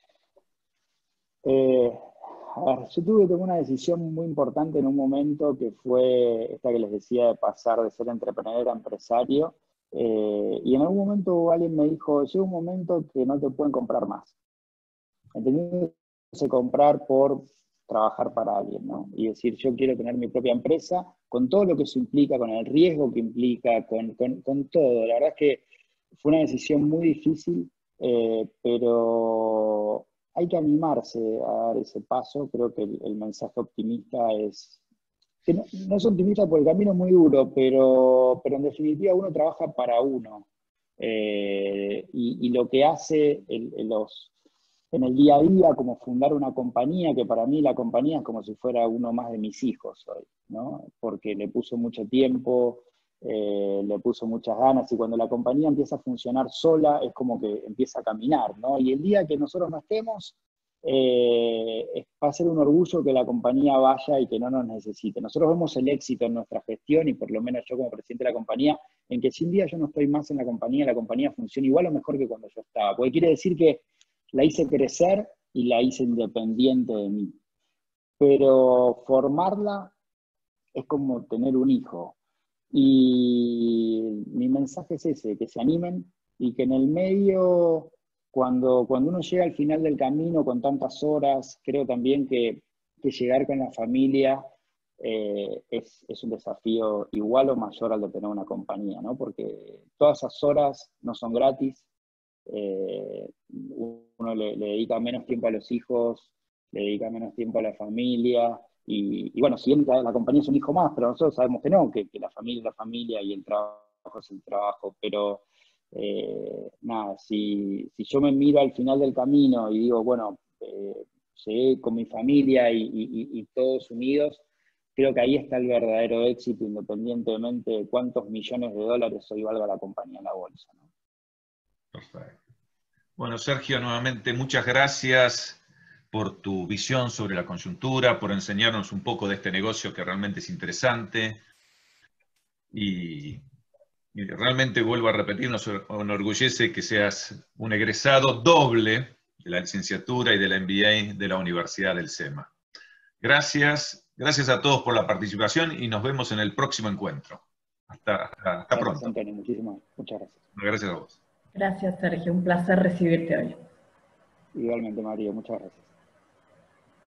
Eh, a ver, yo tuve que tomar una decisión muy importante en un momento, que fue esta que les decía de pasar de ser emprendedor a empresario, eh, y en algún momento alguien me dijo, llega un momento que no te pueden comprar más. Entendiéndose comprar por trabajar para alguien, ¿no? Y decir, yo quiero tener mi propia empresa, con todo lo que eso implica, con el riesgo que implica, con, con, con todo. La verdad es que fue una decisión muy difícil, eh, pero hay que animarse a dar ese paso. Creo que el, el mensaje optimista es, que no, no es optimista porque el camino es muy duro, pero, pero en definitiva uno trabaja para uno, eh, y, y lo que hace el, el los, en el día a día, como fundar una compañía, que para mí la compañía es como si fuera uno más de mis hijos hoy, ¿no? Porque le puso mucho tiempo, eh, le puso muchas ganas, y cuando la compañía empieza a funcionar sola, es como que empieza a caminar, ¿no? Y el día que nosotros no estemos, eh, va a ser un orgullo que la compañía vaya y que no nos necesite. Nosotros vemos el éxito en nuestra gestión, y por lo menos yo como presidente de la compañía, en que si un día yo no estoy más en la compañía, la compañía funciona igual o mejor que cuando yo estaba. Porque quiere decir que la hice crecer y la hice independiente de mí. Pero formarla es como tener un hijo. Y mi mensaje es ese, que se animen y que en el medio, cuando, cuando uno llega al final del camino con tantas horas, creo también que, que llegar con la familia eh, es, es un desafío igual o mayor al de tener una compañía, ¿no? Porque todas esas horas no son gratis. Eh, uno le, le dedica menos tiempo a los hijos, le dedica menos tiempo a la familia, y, y bueno, si bien la, la compañía es un hijo más, pero nosotros sabemos que no, que, que la familia es la familia y el trabajo es el trabajo, pero eh, nada, si, si yo me miro al final del camino y digo, bueno, eh, llegué con mi familia y, y, y todos unidos, creo que ahí está el verdadero éxito, independientemente de cuántos millones de dólares hoy valga la compañía en la bolsa, ¿no? Perfecto. Bueno, Sergio, nuevamente muchas gracias por tu visión sobre la coyuntura, por enseñarnos un poco de este negocio que realmente es interesante. Y, y realmente vuelvo a repetir, nos enorgullece que seas un egresado doble de la licenciatura y de la M B A de la Universidad del SEMA. Gracias, gracias a todos por la participación y nos vemos en el próximo encuentro. Hasta, hasta, hasta pronto. Gracias, Antonio, muchísimas, muchas gracias. Gracias a vos. Gracias, Sergio. Un placer recibirte hoy. Igualmente, María, muchas gracias.